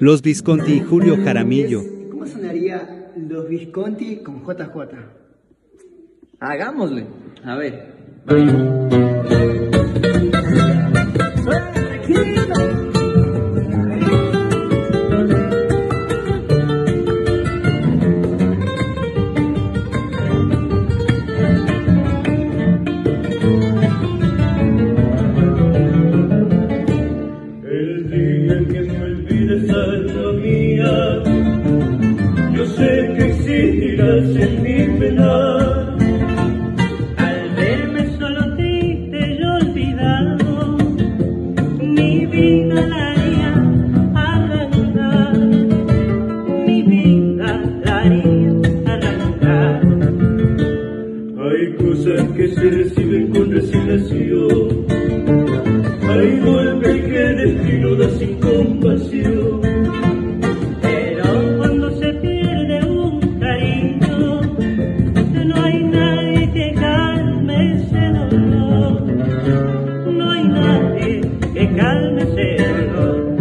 Los Visconti y Julio Jaramillo. ¿Cómo sonaría Los Visconti con JJ? Hagámosle. A ver. Vaya. El día en que me olvides, alma mía, yo sé que existirás en mi penal. Al verme solo triste y olvidado, mi vida la haría arrancar, mi vida la haría arrancar. Hay cosas que se reciben con resignación, hay golpes que el destino da sin compasión. Pero cuando se pierde un cariño, no hay nadie que calme ese dolor, no hay nadie que calme ese dolor.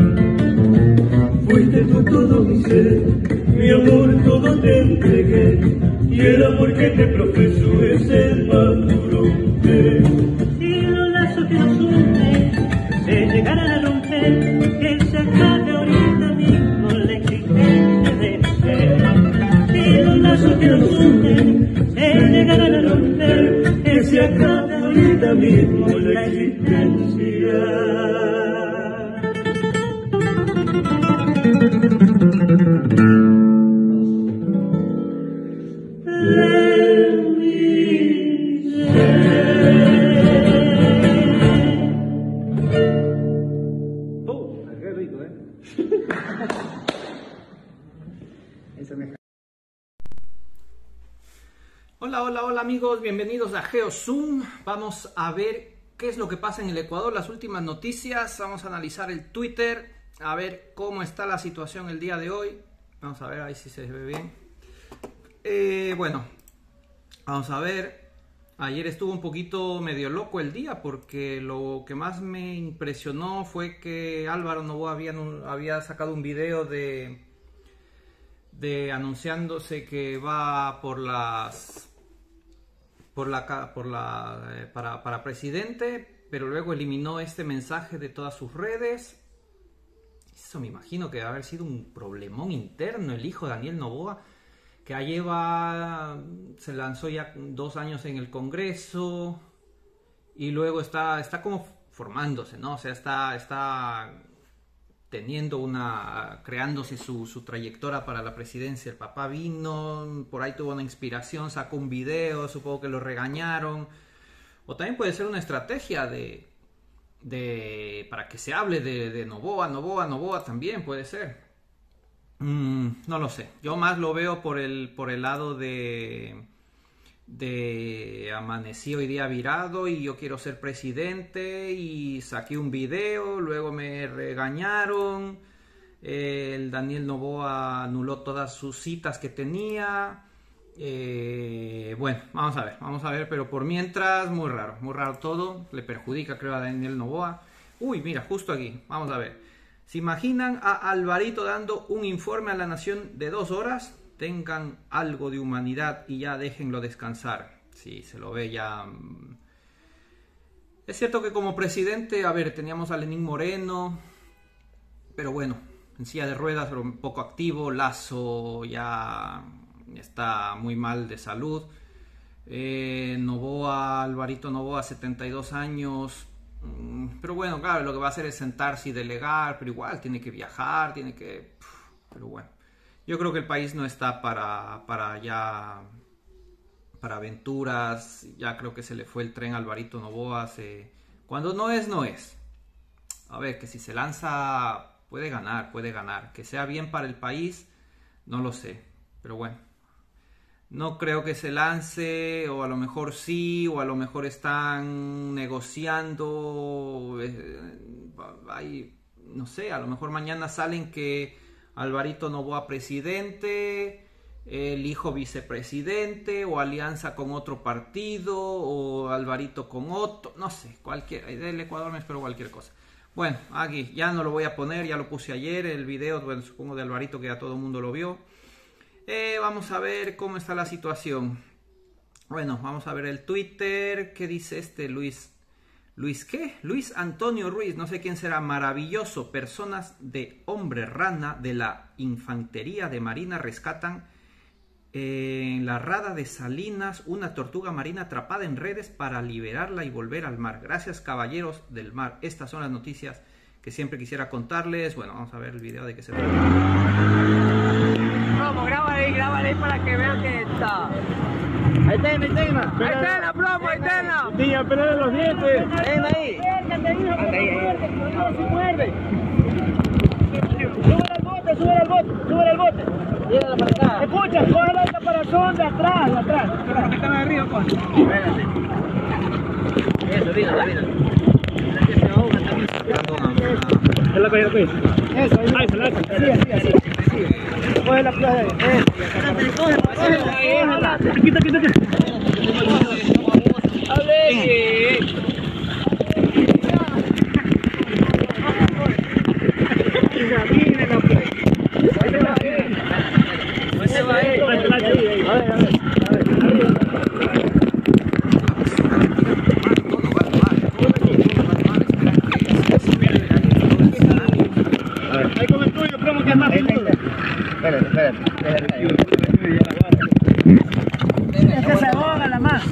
Fuiste tú todo mi ser, mi amor todo te entregué, y el amor que te profeso es el más duro de. Si los lazos que nos unen se llegaran a romper, que se acabe ahorita mismo la existencia de mi ser. Si los lazos que nos unen se llegaran a romper, Que se acabe ahorita mismo la existencia. de mi ser. Qué rico, Eso me... Hola amigos, bienvenidos a GeoZoom. Vamos a ver qué es lo que pasa en el Ecuador, las últimas noticias. Vamos a analizar el Twitter, a ver cómo está la situación el día de hoy. Vamos a ver ahí si se ve bien. Bueno, vamos a ver. Ayer estuvo un poquito medio loco el día porque lo que más me impresionó fue que Álvaro Noboa había sacado un video de anunciándose que va para presidente, pero luego eliminó este mensaje de todas sus redes. Eso me imagino que debe haber sido un problemón interno. El hijo de Daniel Noboa, que ya se lanzó ya 2 años en el Congreso y luego está como formándose, ¿no? O sea, está creándose su trayectoria para la presidencia. El papá vino, por ahí tuvo una inspiración, sacó un video, supongo que lo regañaron. O también puede ser una estrategia para que se hable de Noboa también puede ser. No lo sé. Yo más lo veo por el lado de amanecí hoy día virado y yo quiero ser presidente y saqué un video, luego me regañaron, el Daniel Noboa anuló todas sus citas que tenía. Bueno, vamos a ver, pero por mientras muy raro todo, le perjudica creo a Daniel Noboa. Uy, mira, justo aquí, vamos a ver. ¿Se imaginan a Alvarito dando un informe a la nación de 2 horas? Tengan algo de humanidad y ya déjenlo descansar. Sí, se lo ve ya. Es cierto que como presidente, a ver, teníamos a Lenín Moreno, pero bueno, en silla de ruedas, pero un poco activo. Lasso ya está muy mal de salud. Alvarito Noboa, 72 años. Pero bueno, claro, lo que va a hacer es sentarse y delegar, pero igual tiene que viajar, pero bueno, yo creo que el país no está para aventuras. Ya creo que se le fue el tren a Alvarito Noboa. Cuando no es. A ver, que si se lanza puede ganar. Que sea bien para el país, no lo sé, pero bueno. No creo que se lance, o a lo mejor sí, o a lo mejor están negociando. No sé, a lo mejor mañana salen que Alvarito Noboa presidente, el hijo vicepresidente, o alianza con otro partido, o Alvarito con otro, no sé, del Ecuador me espero cualquier cosa. Bueno, aquí ya no lo voy a poner, ya lo puse ayer, el video, bueno, supongo de Alvarito que ya todo el mundo lo vio. Vamos a ver cómo está la situación. Bueno, vamos a ver el Twitter. ¿Qué dice este Luis? ¿Luis qué? Luis Antonio Ruiz, no sé quién será. Maravilloso, personas de Hombre Rana de la Infantería de Marina rescatan en la rada de Salinas una tortuga marina atrapada en redes para liberarla y volver al mar. Gracias, caballeros del mar. Estas son las noticias que siempre quisiera contarles. Bueno, vamos a ver el video de qué se trata. Promo, grábale ahí para que vean que está. Ahí está la promo, ahí está la. Niña, pelale los dientes. Ven ahí. No se muerde. Sube al bote. Llévala para acá. Escucha, coge el caparazón de atrás. Están arriba, pues. Eso, vino. Que se ahoga también. Es la calle, pues. Eso, ahí se la hace. Así. Coge la plaza de ahí. Cógela. Quita. Ahí con el tuyo, promo, que es más seguro. Espérate. Es que se ahoga la más.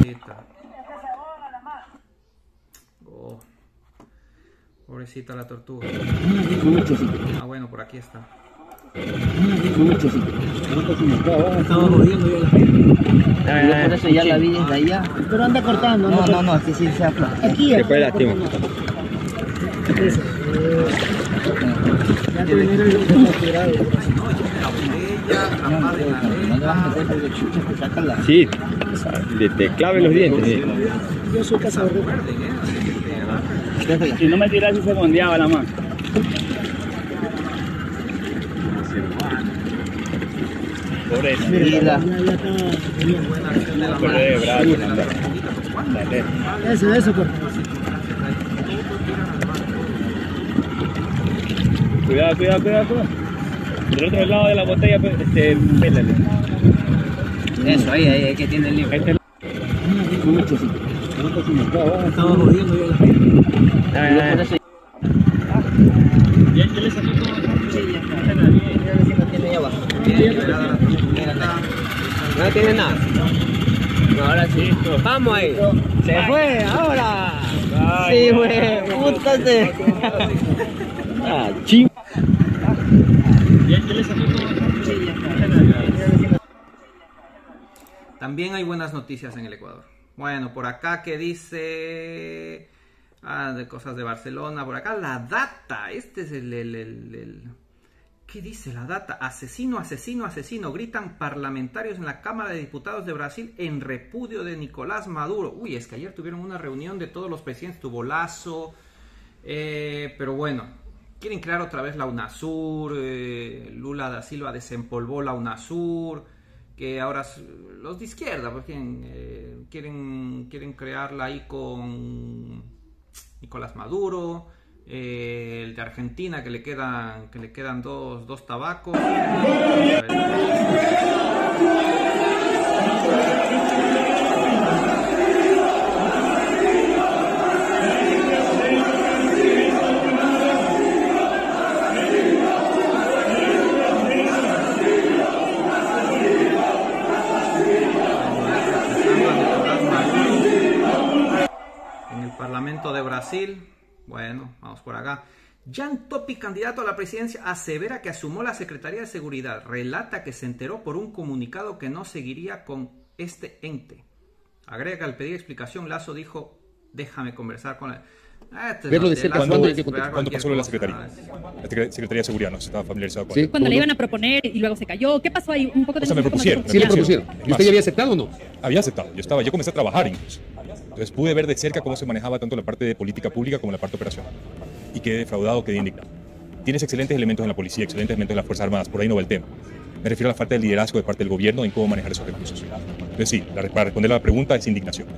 Oh. Pobrecita la tortuga. Ah, bueno, por aquí está. Estaba jodiendo yo la gente. Por eso ya la vi desde allá. Pero anda cortando. No, que sí se afla. Aquí. Después lástima. Ya te vinieron los capturados. No le vas a meter porque chucha te saca la. Sí, te clave los dientes. Yo soy cazador. Si no me tiras, se bondeaba la mano. Pobrecita. Eso, pues. Cuidado. Del otro lado de la botella, pélale. Eso, ahí que tiene el libro. Estaba jodiendo yo la gente. Por eso. ¿Ya le sacó todo? Sí, ya está. Lo tiene ahí abajo. No tiene nada. No, ahora sí. Vamos ahí. Se fue, ahora. Sí, güey. Pútate. Ah, ching. ¿Ya le sacó todo? Sí, ya está. También hay buenas noticias en el Ecuador. Bueno, por acá que dice... de cosas de Barcelona. Por acá la data. Este es el... ¿Qué dice la data? Asesino. Gritan parlamentarios en la Cámara de Diputados de Brasil en repudio de Nicolás Maduro. Uy, es que ayer tuvieron una reunión de todos los presidentes. Tuvo Lasso. Pero bueno, quieren crear otra vez la UNASUR. Lula da Silva desempolvó la UNASUR. Que ahora los de izquierda pues, quieren crearla ahí con Nicolás Maduro. El de Argentina que le quedan dos tabacos. En el Parlamento de Brasil. Bueno, vamos por acá. Jan Topi, candidato a la presidencia, asevera que asumió la Secretaría de Seguridad. Relata que se enteró por un comunicado que no seguiría con este ente. Agrega que al pedir explicación, Lasso dijo, déjame conversar con él. Verlo de cerca, ¿Cuándo pasó lo de la Secretaría? La Secretaría de Seguridad no estaba familiarizado con ¿Sí? él. Cuando le iban a proponer y luego se cayó. ¿Qué pasó ahí? Un poco de O sea, me propusieron. Sí, le propusieron. ¿Y usted ya había aceptado o no? Había aceptado. Yo comencé a trabajar incluso. Entonces pude ver de cerca cómo se manejaba tanto la parte de política pública como la parte operacional. Y quedé defraudado, quedé indignado. Tienes excelentes elementos en la policía, excelentes elementos en las Fuerzas Armadas, por ahí no va el tema. Me refiero a la falta de liderazgo de parte del gobierno en cómo manejar esos recursos. Entonces sí, para responder a la pregunta es indignación.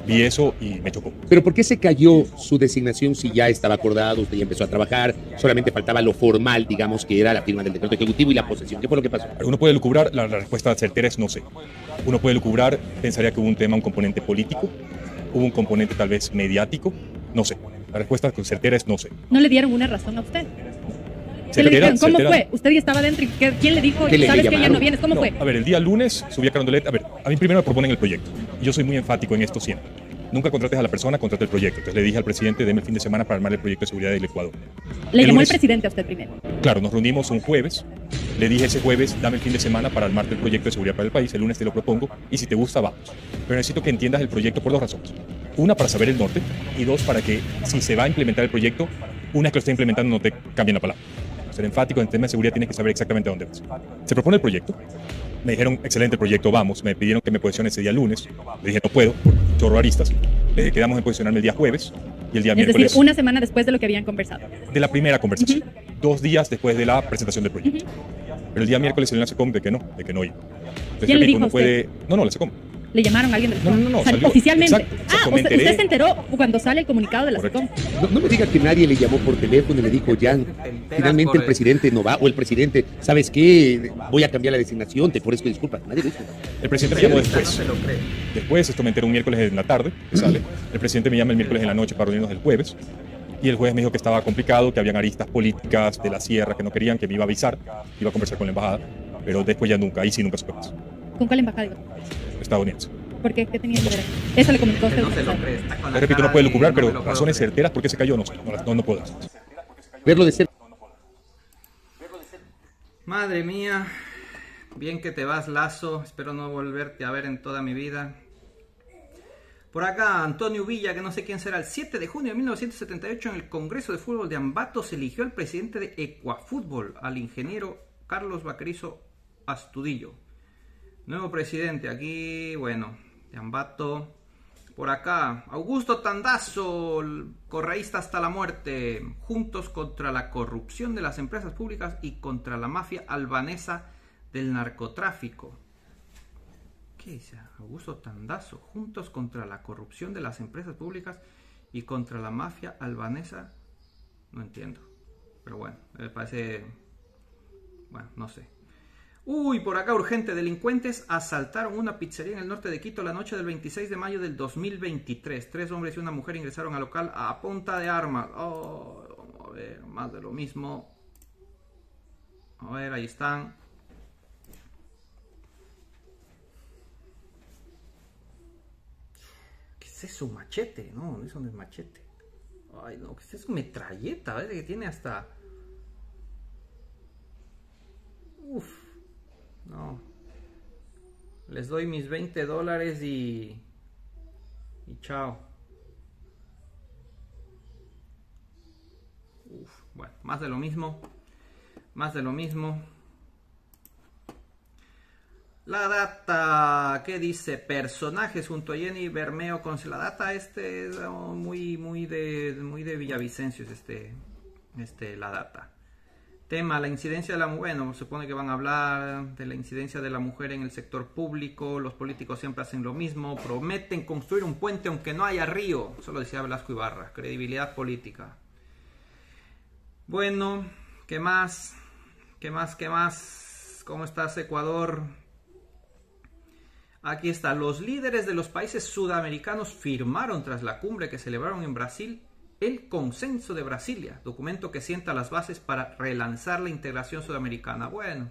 Vi eso y me chocó. ¿Pero por qué se cayó su designación si ya estaba acordado, usted ya empezó a trabajar, solamente faltaba lo formal, digamos, que era la firma del decreto ejecutivo y la posesión? ¿Qué fue lo que pasó? Uno puede lucubrar, la respuesta certera es no sé. Uno puede lucubrar, pensaría que hubo un tema, un componente político, hubo un componente tal vez mediático, no sé. La respuesta certera es no sé. ¿No le dieron una razón a usted? ¿Qué le dijeron? ¿Cómo fue? ¿Usted ya estaba dentro y quién le dijo? ¿Sabes que ya no vienes? ¿Cómo fue? A ver, el día lunes subí a Carondelet. A ver, a mí primero me proponen el proyecto. Y yo soy muy enfático en esto siempre. Nunca contrates a la persona, contrate el proyecto. Entonces le dije al presidente, deme el fin de semana para armar el proyecto de seguridad del Ecuador. ¿Le llamó el presidente a usted primero? Claro, nos reunimos un jueves. Le dije ese jueves, dame el fin de semana para armarte el proyecto de seguridad para el país. El lunes te lo propongo y si te gusta, vamos. Pero necesito que entiendas el proyecto por dos razones. Una, para saber el norte. Y dos, para que si se va a implementar el proyecto, una vez que lo esté implementando no te cambien la palabra. Ser enfático en el tema de seguridad, tienes que saber exactamente a dónde vas. Se propone el proyecto. Me dijeron, excelente proyecto, vamos. Me pidieron que me posicione ese día lunes. Le dije, no puedo, por chorro aristas. Le quedamos en posicionarme el día jueves y el día miércoles. Es decir, una semana después de lo que habían conversado. De la primera conversación. 2 días después de la presentación del proyecto. Pero el día miércoles salió la SECOM de que no iba. Entonces, ¿quién le dijo a usted? No, la SECOM. ¿Le llamaron a alguien de la SECOM? No, salió. Oficialmente. Exacto, usted se enteró cuando sale el comunicado de la SECOM. No me diga que nadie le llamó por teléfono y le dijo, Jan, finalmente el presidente no va, o el presidente, ¿sabes qué? Voy a cambiar la designación, te ofrezco disculpas. Nadie lo hizo. El presidente me llamó después. Después, esto me enteró un miércoles en la tarde, que sale. El presidente me llama el miércoles en la noche para reunirnos el jueves. Y el jueves me dijo que estaba complicado, que habían aristas políticas de la sierra que no querían, que me iba a avisar, iba a conversar con la embajada. Pero después ya nunca, ahí sí nunca supe más. ¿Con cuál embajada? Estadounidense. ¿Por qué? ¿Qué tenía que ver? Eso le comunicó a usted. No se lo cree, está con la Le repito, cara no puede de lucubrar, no pero me lo puedo razones creer. certeras, ¿por qué se cayó? No sé, no puedo. Verlo de cerca. Madre mía, bien que te vas, Lazo. Espero no volverte a ver en toda mi vida. Por acá, Antonio Villa, que no sé quién será. El 7 de junio de 1978, en el Congreso de Fútbol de Ambato, se eligió al presidente de Ecuafútbol, al ingeniero Carlos Vaquerizo Astudillo. Nuevo presidente, aquí, bueno, de Ambato. Por acá, Augusto Tandazo, correísta hasta la muerte. Juntos contra la corrupción de las empresas públicas y contra la mafia albanesa del narcotráfico. ¿Qué dice? Augusto Tandazo, juntos contra la corrupción de las empresas públicas y contra la mafia albanesa. No entiendo. Pero bueno, me parece... Bueno, no sé. Uy, por acá urgente. Delincuentes asaltaron una pizzería en el norte de Quito la noche del 26 de mayo del 2023. 3 hombres y una mujer ingresaron al local a punta de armas. Oh, vamos a ver, más de lo mismo. A ver, ahí están. ¿Qué es eso? ¿Machete? No, eso no es machete. Ay, no, ¿qué es eso? Metralleta, ¿ves? Que tiene hasta... Uf. No. Les doy mis $20 y chao. Uf, bueno, más de lo mismo. Más de lo mismo. La data, ¿qué dice? Personajes junto a Jenny Bermeo con la data. Este es muy de Villavicencio, es la data. Tema, la incidencia de la mujer. Bueno, se supone que van a hablar de la incidencia de la mujer en el sector público. Los políticos siempre hacen lo mismo. Prometen construir un puente aunque no haya río. Eso lo decía Velasco Ibarra. Credibilidad política. Bueno, ¿qué más? ¿Qué más? ¿Cómo estás, Ecuador? Aquí está. Los líderes de los países sudamericanos firmaron tras la cumbre que celebraron en Brasil el Consenso de Brasilia, documento que sienta las bases para relanzar la integración sudamericana. Bueno,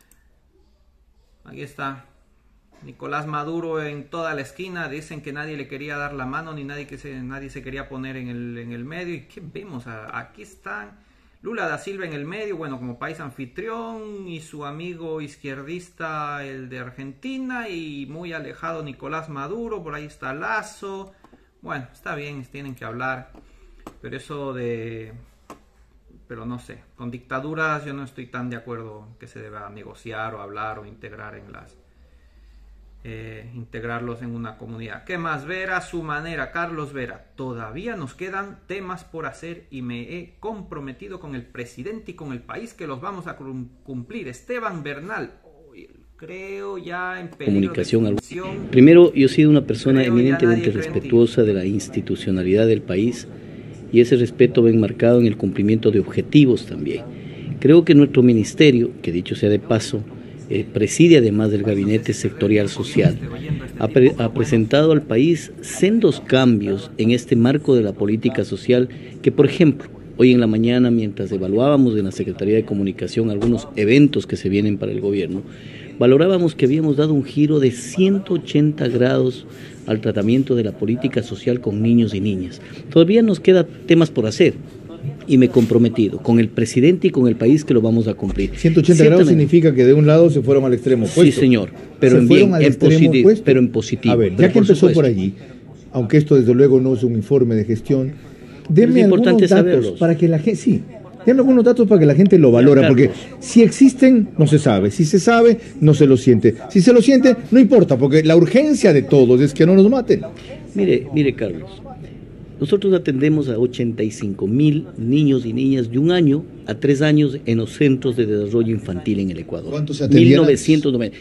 aquí está. Nicolás Maduro en toda la esquina. Dicen que nadie le quería dar la mano, ni nadie se quería poner en el medio. ¿Y qué vemos? Aquí están Lula da Silva en el medio, bueno, como país anfitrión, y su amigo izquierdista, el de Argentina, y muy alejado Nicolás Maduro. Por ahí está Lazo. Bueno, está bien, tienen que hablar. Pero eso de... Pero no sé, con dictaduras yo no estoy tan de acuerdo que se deba negociar o hablar o integrar en las... integrarlos en una comunidad. ¿Qué más? Vera a su manera, Carlos Vera. Todavía nos quedan temas por hacer y me he comprometido con el presidente y con el país que los vamos a cumplir. Esteban Bernal. creo ya en peligro de extinción. Primero, yo he sido una persona eminentemente respetuosa de la institucionalidad del país y ese respeto va enmarcado en el cumplimiento de objetivos también. Creo que nuestro ministerio, que dicho sea de paso, preside además del Gabinete Sectorial Social, ha presentado al país sendos cambios en este marco de la política social que, por ejemplo, hoy en la mañana, mientras evaluábamos en la Secretaría de Comunicación algunos eventos que se vienen para el gobierno, valorábamos que habíamos dado un giro de 180 grados al tratamiento de la política social con niños y niñas. Todavía nos quedan temas por hacer y me he comprometido con el presidente y con el país que lo vamos a cumplir. 180 grados significa que de un lado se fueron al extremo opuesto. Sí, señor, pero en positivo. A ver, ya que empezó por allí, aunque esto desde luego no es un informe de gestión, denme algunos datos para que la gente, denme algunos datos para que la gente lo valore, porque si existen, no se sabe, si se sabe, no se lo siente, si se lo siente, no importa, porque la urgencia de todos es que no nos maten. Mire, Carlos, nosotros atendemos a 85,000 niños y niñas de 1 año a 3 años en los centros de desarrollo infantil en el Ecuador. ¿Cuántos se atendían? 1990,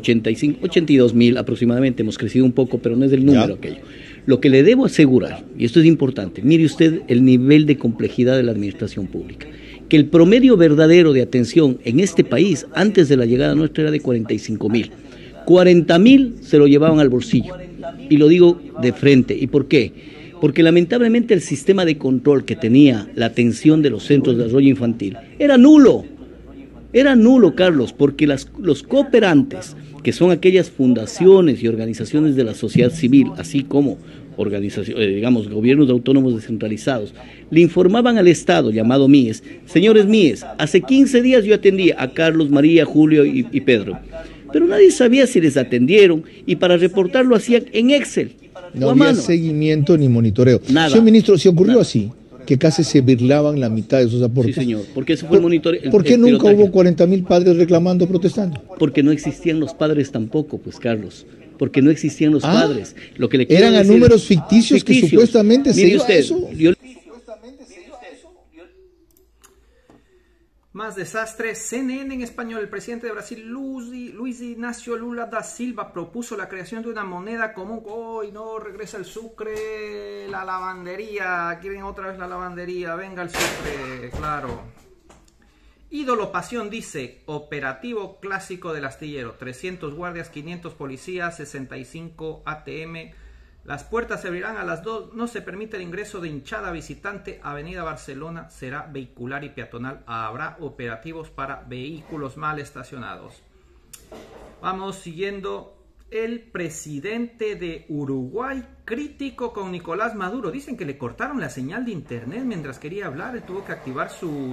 82,000 aproximadamente, hemos crecido un poco, pero no es el número aquello. Lo que le debo asegurar, y esto es importante, mire usted el nivel de complejidad de la administración pública, que el promedio verdadero de atención en este país antes de la llegada nuestra era de 45,000. 40,000 se lo llevaban al bolsillo, y lo digo de frente. ¿Y por qué? Porque lamentablemente el sistema de control que tenía la atención de los centros de desarrollo infantil era nulo. Era nulo, Carlos, porque los cooperantes, que son aquellas fundaciones y organizaciones de la sociedad civil, así como digamos, gobiernos autónomos descentralizados, le informaban al Estado, llamado MIES, señores MIES, hace 15 días yo atendí a Carlos, María, Julio y Pedro, pero nadie sabía si les atendieron y para reportarlo hacían en Excel. No había seguimiento ni monitoreo. Nada. Señor ministro, ¿se ocurrió así? Que casi se birlaban la mitad de esos aportes. Sí, señor, porque eso fue el monitoreo. ¿Por qué nunca hubo 40,000 padres reclamando, protestando? Porque no existían los padres tampoco, pues, Carlos. Porque no existían los padres. Lo que le eran a números ficticios que supuestamente se iba a eso. Más desastres. CNN en español. El presidente de Brasil, Luiz Inácio Lula da Silva, propuso la creación de una moneda común. Hoy no regresa el sucre, la lavandería. Quieren otra vez la lavandería. Venga el sucre, claro. Ídolo Pasión dice, operativo clásico del astillero. 300 guardias, 500 policías, 65 ATM. Las puertas se abrirán a las 2. No se permite el ingreso de hinchada visitante. Avenida Barcelona será vehicular y peatonal. Habrá operativos para vehículos mal estacionados. Vamos siguiendo. El presidente de Uruguay crítico con Nicolás Maduro. Dicen que le cortaron la señal de internet mientras quería hablar. Tuvo que activar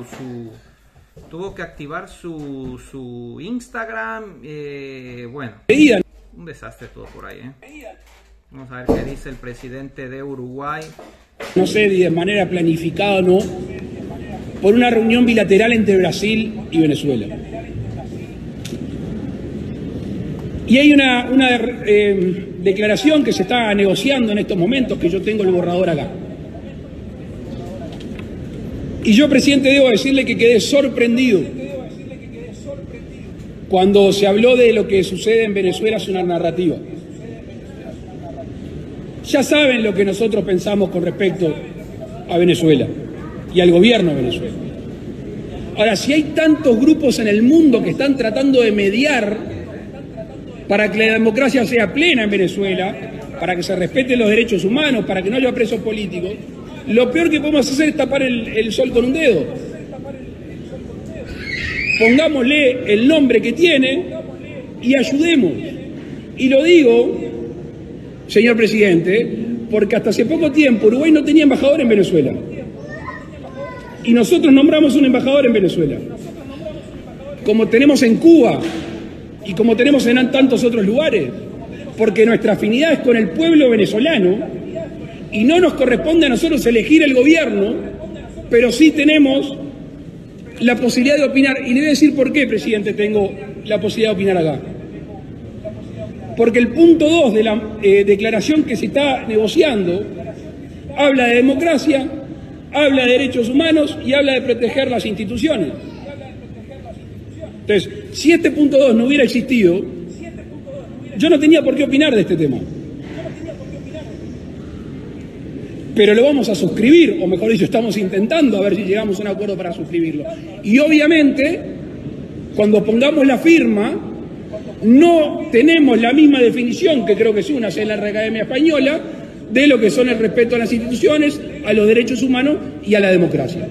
su Instagram. Bueno, un desastre todo por ahí, Vamos a ver qué dice el presidente de Uruguay. No sé de manera planificada o no, por una reunión bilateral entre Brasil y Venezuela. Y hay una declaración que se está negociando en estos momentos, que yo tengo el borrador acá. Y yo, presidente, debo decirle que quedé sorprendido cuando se habló de lo que sucede en Venezuela. Es una narrativa. Ya saben lo que nosotros pensamos con respecto a Venezuela y al gobierno de Venezuela. Ahora, si hay tantos grupos en el mundo que están tratando de mediar para que la democracia sea plena en Venezuela, para que se respeten los derechos humanos, para que no haya presos políticos, lo peor que podemos hacer es tapar el sol con un dedo. Pongámosle el nombre que tiene y ayudemos. Y lo digo, señor presidente, porque hasta hace poco tiempo Uruguay no tenía embajador en Venezuela. Y nosotros nombramos un embajador en Venezuela. Como tenemos en Cuba y como tenemos en tantos otros lugares. Porque nuestra afinidad es con el pueblo venezolano y no nos corresponde a nosotros elegir el gobierno, pero sí tenemos la posibilidad de opinar. Y le voy a decir por qué, presidente, tengo la posibilidad de opinar acá. Porque el punto 2 de la declaración que se está negociando habla de democracia, habla de derechos humanos y habla de proteger las instituciones. Entonces, si este punto 2 no hubiera existido, Yo no tenía por qué opinar de este tema. Pero lo vamos a suscribir, o mejor dicho, estamos intentando a ver si llegamos a un acuerdo para suscribirlo. Y obviamente, cuando pongamos la firma, no tenemos la misma definición, que creo que es una, en la Real Academia Española, de lo que son el respeto a las instituciones, a los derechos humanos y a la democracia.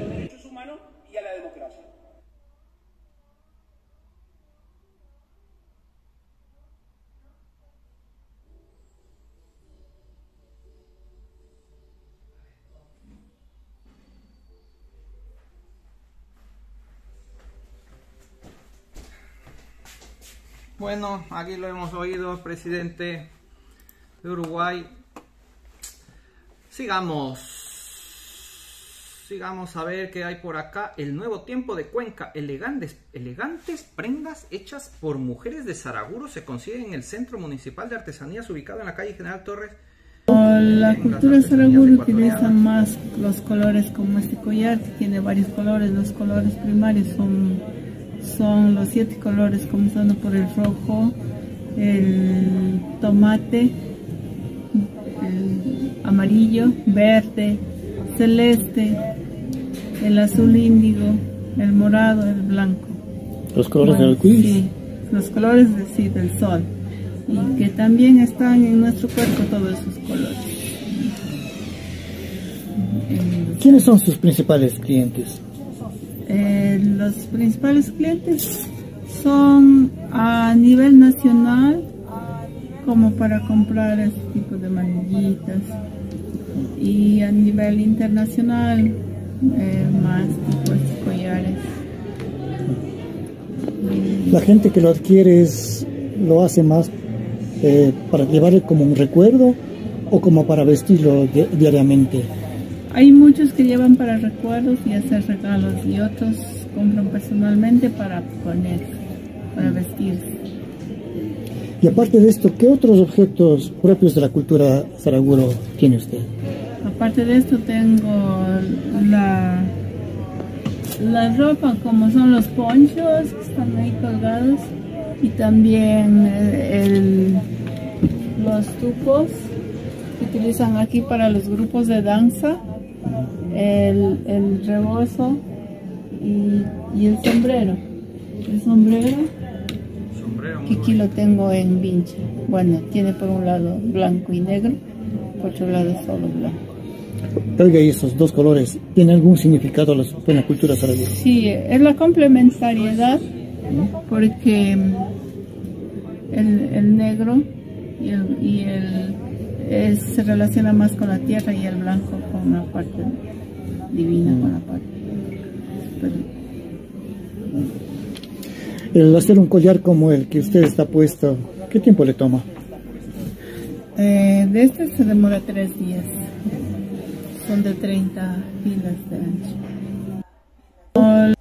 Bueno, aquí lo hemos oído, presidente de Uruguay. Sigamos a ver qué hay por acá. El nuevo tiempo de Cuenca. Elegantes prendas hechas por mujeres de Saraguro se consiguen en el Centro Municipal de Artesanías ubicado en la calle General Torres. La cultura Saraguro utiliza más los colores como este collar, que tiene varios colores. Los colores primarios son los 7 colores, comenzando por el rojo, el tomate, el amarillo, verde, celeste, el azul índigo, el morado, el blanco. ¿Los colores del arcoíris? Sí, los colores del sol. Y que también están en nuestro cuerpo todos esos colores. ¿Quiénes son sus principales clientes? Los principales clientes son a nivel nacional, como para comprar este tipo de manillitas, y a nivel internacional más tipo de collares. La gente que lo adquiere lo hace más para llevar como un recuerdo o como para vestirlo diariamente. Hay muchos que llevan para recuerdos y hacer regalos, y otros compran personalmente para poner, para vestirse. Y aparte de esto, ¿qué otros objetos propios de la cultura Saraguro tiene usted? Aparte de esto tengo la ropa, como son los ponchos que están ahí colgados, y también los tupos que utilizan aquí para los grupos de danza, el rebozo y el sombrero. El sombrero que aquí lo tengo en vincha. Bueno, tiene por un lado blanco y negro, por otro lado solo blanco. Oiga, ¿y esos dos colores tienen algún significado en la cultura saraguro? Sí, es la complementariedad, porque el negro se relaciona más con la tierra, y el blanco con la parte divina, con la parte. El hacer un collar como el que usted está puesto, ¿qué tiempo le toma? De este se demora 3 días. Son de 30 filas de ancho.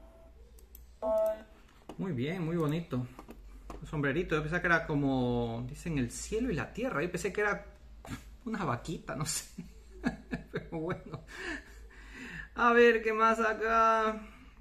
Muy bien, muy bonito. Un sombrerito. Yo pensé que era como, dicen, el cielo y la tierra. Yo pensé que era una vaquita, no sé. Pero bueno. A ver, ¿qué más acá?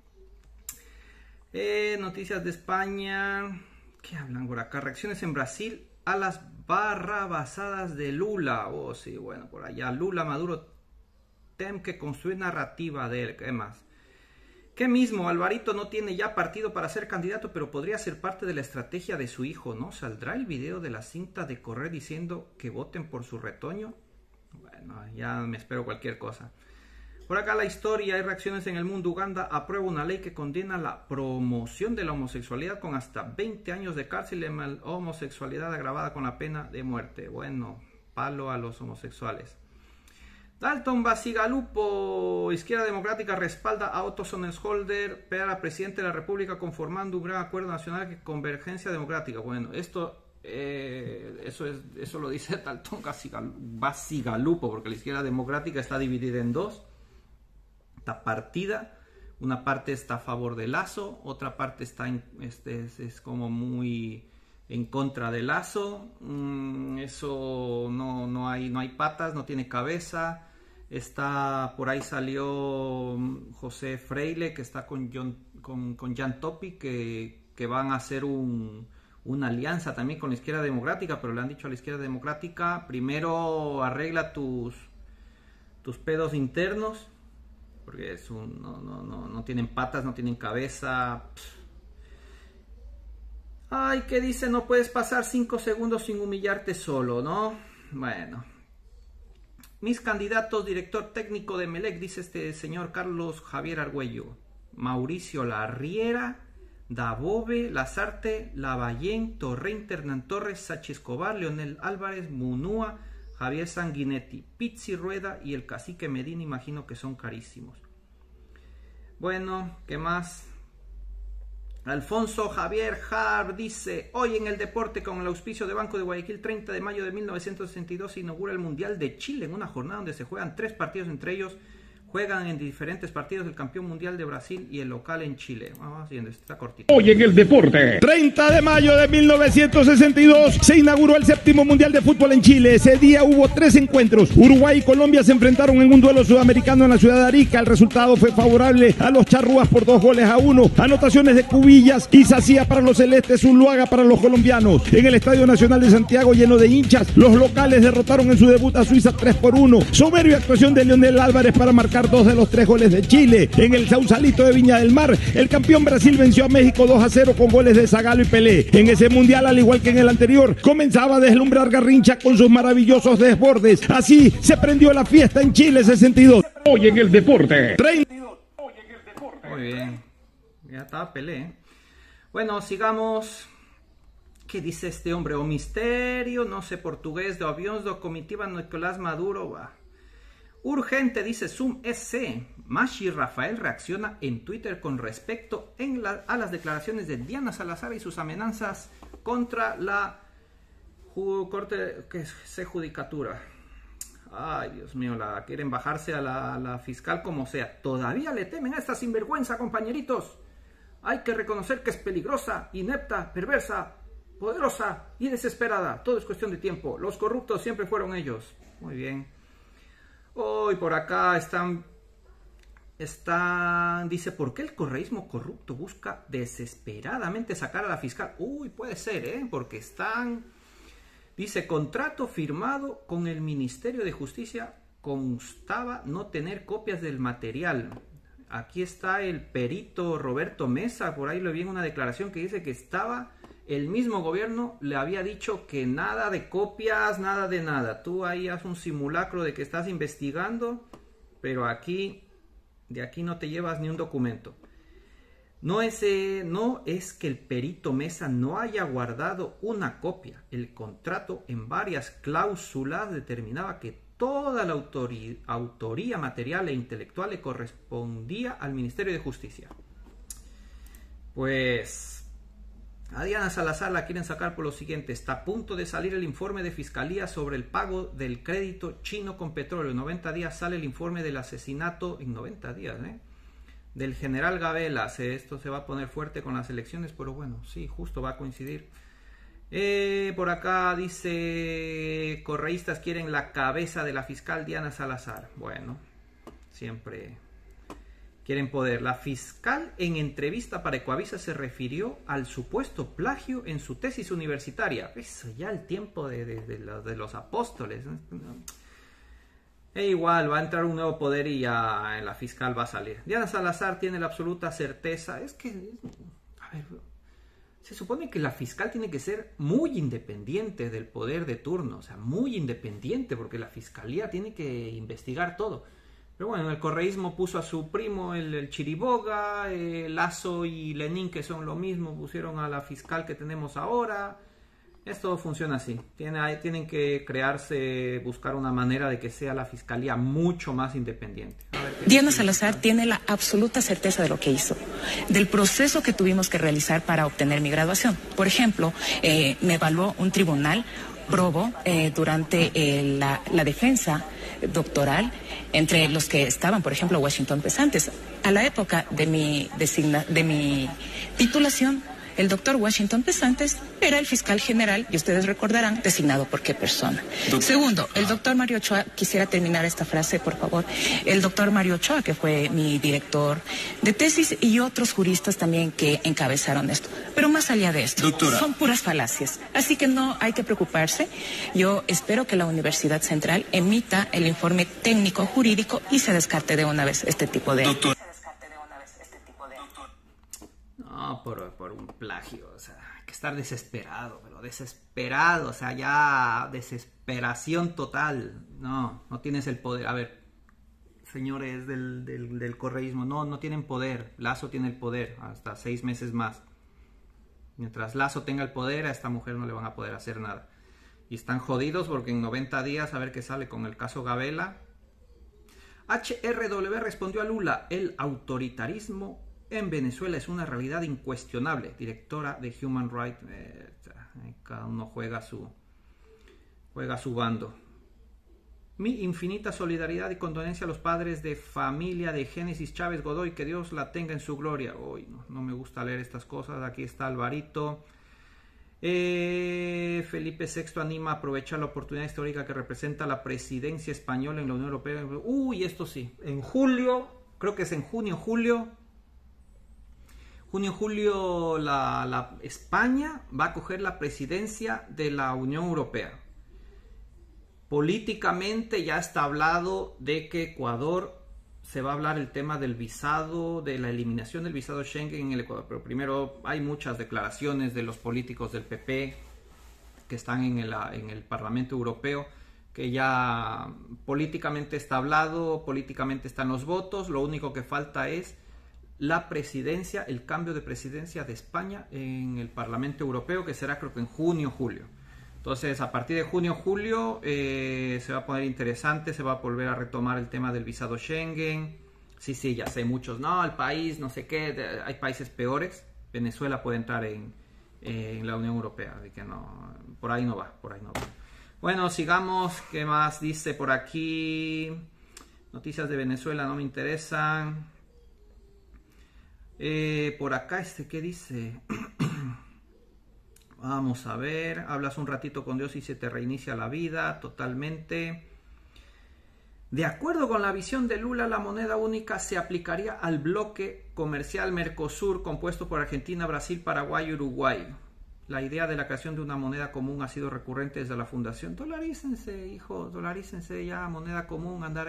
Noticias de España. ¿Qué hablan por acá? Reacciones en Brasil a las barrabasadas de Lula. Oh, sí, bueno, por allá. Lula, Maduro, tem que construir narrativa de él. ¿Qué más? Que mismo, Alvarito no tiene ya partido para ser candidato, pero podría ser parte de la estrategia de su hijo, ¿no? ¿Saldrá el video de la cinta de correr diciendo que voten por su retoño? Bueno, ya me espero cualquier cosa. Por acá la historia, hay reacciones en el mundo. Uganda aprueba una ley que condena la promoción de la homosexualidad con hasta 20 años de cárcel y la homosexualidad agravada con la pena de muerte. Bueno, palo a los homosexuales. Dalton Basigalupo, Izquierda Democrática respalda a Otto Sonnenscholder para presidente de la República, conformando un gran acuerdo nacional que Convergencia Democrática. Bueno, esto eso lo dice Dalton Basigalupo, porque la Izquierda Democrática está dividida en dos. Está partida. Una parte está a favor de Lasso, otra parte está es como muy en contra de Lasso. Eso no hay patas, no tiene cabeza. Está por ahí, salió José Freile, que está con Jan Topi, que van a hacer un una alianza también con la izquierda democrática, pero le han dicho a la izquierda democrática, primero arregla tus pedos internos, porque no tienen patas, no tienen cabeza. Ay, ¿qué dice? No puedes pasar 5 segundos sin humillarte solo, ¿no? Bueno. Mis candidatos, director técnico de Melec, dice este señor Carlos Javier Argüello. Mauricio Larriera, Dabove, Lazarte, Lavallén, Torrente, Hernán Torres, Sachi Escobar, Leonel Álvarez, Munúa, Javier Sanguinetti, Pizzi Rueda y el cacique Medina, imagino que son carísimos. Bueno, ¿qué más? Alfonso Javier Jar dice: hoy en el deporte, con el auspicio de Banco de Guayaquil, 30 de mayo de 1962 se inaugura el Mundial de Chile, en una jornada donde se juegan 3 partidos, entre ellos juegan en diferentes partidos el campeón mundial de Brasil y el local en Chile. Vamos viendo, está cortito. Hoy en el deporte, 30 de mayo de 1962 se inauguró el 7º Mundial de Fútbol en Chile. Ese día hubo 3 encuentros. Uruguay y Colombia se enfrentaron en un duelo sudamericano en la ciudad de Arica. El resultado fue favorable a los charrúas por 2-1. Anotaciones de Cubillas y Sacía para los celestes, Zuluaga para los colombianos. En el Estadio Nacional de Santiago, lleno de hinchas, los locales derrotaron en su debut a Suiza 3-1. Soberbia actuación de Leonel Álvarez para marcar 2 de los 3 goles de Chile. En el Sausalito de Viña del Mar, el campeón Brasil venció a México 2-0 con goles de Zagallo y Pelé. En ese mundial, al igual que en el anterior, comenzaba a deslumbrar Garrincha con sus maravillosos desbordes. Así se prendió la fiesta en Chile 62. Hoy en el deporte. Muy bien. Ya estaba Pelé. Bueno, sigamos. ¿Qué dice este hombre? O misterio, no sé portugués, de aviões da comitiva Nicolás Maduro. Va. Urgente, dice Zoom SC. Mashi Rafael reacciona en Twitter con respecto a las declaraciones de Diana Salazar y sus amenazas contra la Corte de Judicatura. Ay, Dios mío, quieren bajarse a la fiscal como sea. Todavía le temen a esta sinvergüenza, compañeritos. Hay que reconocer que es peligrosa, inepta, perversa, poderosa y desesperada. Todo es cuestión de tiempo. Los corruptos siempre fueron ellos. Muy bien. Hoy por acá están, dice, ¿por qué el correísmo corrupto busca desesperadamente sacar a la fiscal? Uy, puede ser, porque dice, contrato firmado con el Ministerio de Justicia, constaba no tener copias del material. Aquí está el perito Roberto Mesa, por ahí lo vi en una declaración que dice que el mismo gobierno le había dicho que nada de copias, nada de nada. Tú ahí haces un simulacro de que estás investigando, pero de aquí no te llevas ni un documento. No es que el perito Mesa no haya guardado una copia. El contrato en varias cláusulas determinaba que toda la autoría material e intelectual le correspondía al Ministerio de Justicia. Pues a Diana Salazar la quieren sacar por lo siguiente. Está a punto de salir el informe de Fiscalía sobre el pago del crédito chino con petróleo. En 90 días sale el informe del asesinato, en 90 días, del general Gabela. Esto se va a poner fuerte con las elecciones, pero bueno, sí, justo va a coincidir. Por acá dice, correístas quieren la cabeza de la fiscal Diana Salazar. Bueno, siempre quieren poder. La fiscal en entrevista para Ecoavisa se refirió al supuesto plagio en su tesis universitaria. Eso ya el tiempo de los apóstoles. E igual va a entrar un nuevo poder y ya la fiscal va a salir. Diana Salazar tiene la absoluta certeza. Es que, a ver, se supone que la fiscal tiene que ser muy independiente del poder de turno. O sea, muy independiente, porque la fiscalía tiene que investigar todo. Pero bueno, el correísmo puso a su primo, el Chiriboga, Lazo y Lenin, que son lo mismo, pusieron a la fiscal que tenemos ahora. Esto funciona así. Tienen que buscar una manera de que sea la fiscalía mucho más independiente. Diana Salazar tiene la absoluta certeza de lo que hizo, del proceso que tuvimos que realizar para obtener mi graduación. Por ejemplo, me evaluó un tribunal probo durante la defensa doctoral, entre los que estaban, por ejemplo, Washington Pesantes. A la época de mi titulación, el doctor Washington Pesantes era el fiscal general, y ustedes recordarán, designado por qué persona. Segundo, el doctor Mario Ochoa, quisiera terminar esta frase, por favor. El doctor Mario Ochoa, que fue mi director de tesis, y otros juristas también que encabezaron esto. Pero más allá de esto, son puras falacias. Así que no hay que preocuparse. Yo espero que la Universidad Central emita el informe técnico jurídico y se descarte de una vez este tipo de... No, por un plagio, o sea, hay que estar desesperado, pero desesperado, o sea, ya desesperación total. No tienes el poder. A ver, señores del correísmo, no tienen poder. Lazo tiene el poder hasta 6 meses más. Mientras Lazo tenga el poder, a esta mujer no le van a poder hacer nada. Y están jodidos porque en 90 días a ver qué sale con el caso Gabela. HRW respondió a Lula: el autoritarismo en Venezuela es una realidad incuestionable. Directora de Human Rights. Cada uno juega su bando. Mi infinita solidaridad y condolencia a los padres de familia de Génesis Chávez Godoy, que Dios la tenga en su gloria. Hoy no me gusta leer estas cosas. Aquí está Alvarito. Felipe VI anima a aprovechar la oportunidad histórica que representa la presidencia española en la Unión Europea. Uy, esto sí, en julio, creo que es en julio, la España va a coger la presidencia de la Unión Europea. Políticamente ya está hablado de que Ecuador, se va a hablar el tema del visado, de la eliminación del visado Schengen en el Ecuador, pero primero hay muchas declaraciones de los políticos del PP que están en el Parlamento Europeo, que ya políticamente está hablado, políticamente están los votos. Lo único que falta es la presidencia, el cambio de presidencia de España en el Parlamento Europeo, que será creo que en junio, julio. Entonces, a partir de junio, julio, se va a poner interesante, se va a volver a retomar el tema del visado Schengen. Sí, ya sé, muchos, no, el país, no sé qué, hay países peores. Venezuela puede entrar en la Unión Europea, así que no, por ahí no va. Bueno, sigamos, ¿qué más dice por aquí? Noticias de Venezuela no me interesan. Por acá, ¿qué dice? Vamos a ver, hablas un ratito con Dios y se te reinicia la vida totalmente. De acuerdo con la visión de Lula, la moneda única se aplicaría al bloque comercial Mercosur compuesto por Argentina, Brasil, Paraguay y Uruguay. La idea de la creación de una moneda común ha sido recurrente desde la fundación. Dolarícense, hijo, dolarícense ya, moneda común, andar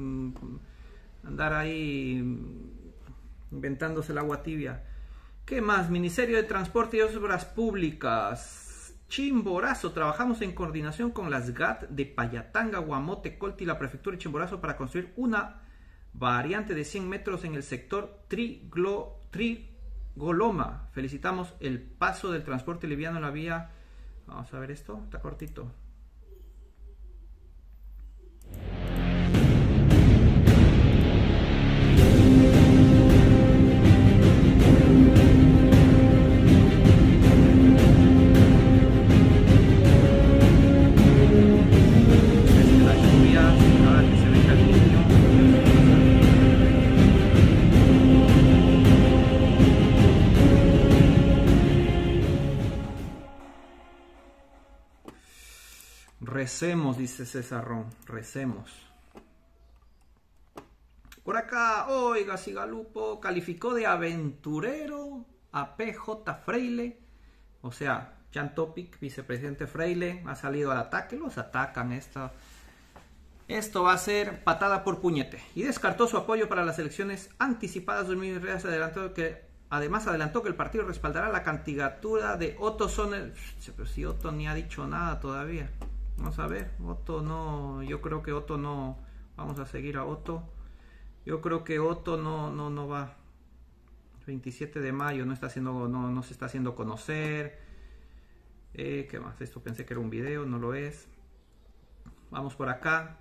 ahí inventándose el agua tibia. ¿Qué más? Ministerio de Transporte y Obras Públicas. Chimborazo. Trabajamos en coordinación con las GAT de Payatanga, Guamote, Colti y la Prefectura de Chimborazo para construir una variante de 100 metros en el sector Trigoloma. Felicitamos el paso del transporte liviano en la vía. Vamos a ver esto. Está cortito. Recemos, dice César Ron, recemos. Por acá, oiga, Sigalupo calificó de aventurero a PJ Freile. O sea, Jan Topic, vicepresidente Freile, ha salido al ataque, los atacan. Esto va a ser patada por puñete. Y descartó su apoyo para las elecciones anticipadas 2023. Además adelantó que el partido respaldará la candidatura de Otto Sonner. Pero si Otto ni ha dicho nada todavía. Vamos a ver, Otto no, yo creo que Otto no, vamos a seguir a Otto. Yo creo que Otto no va. 27 de mayo no se está haciendo conocer. ¿Qué más? Esto pensé que era un video, no lo es. Vamos por acá.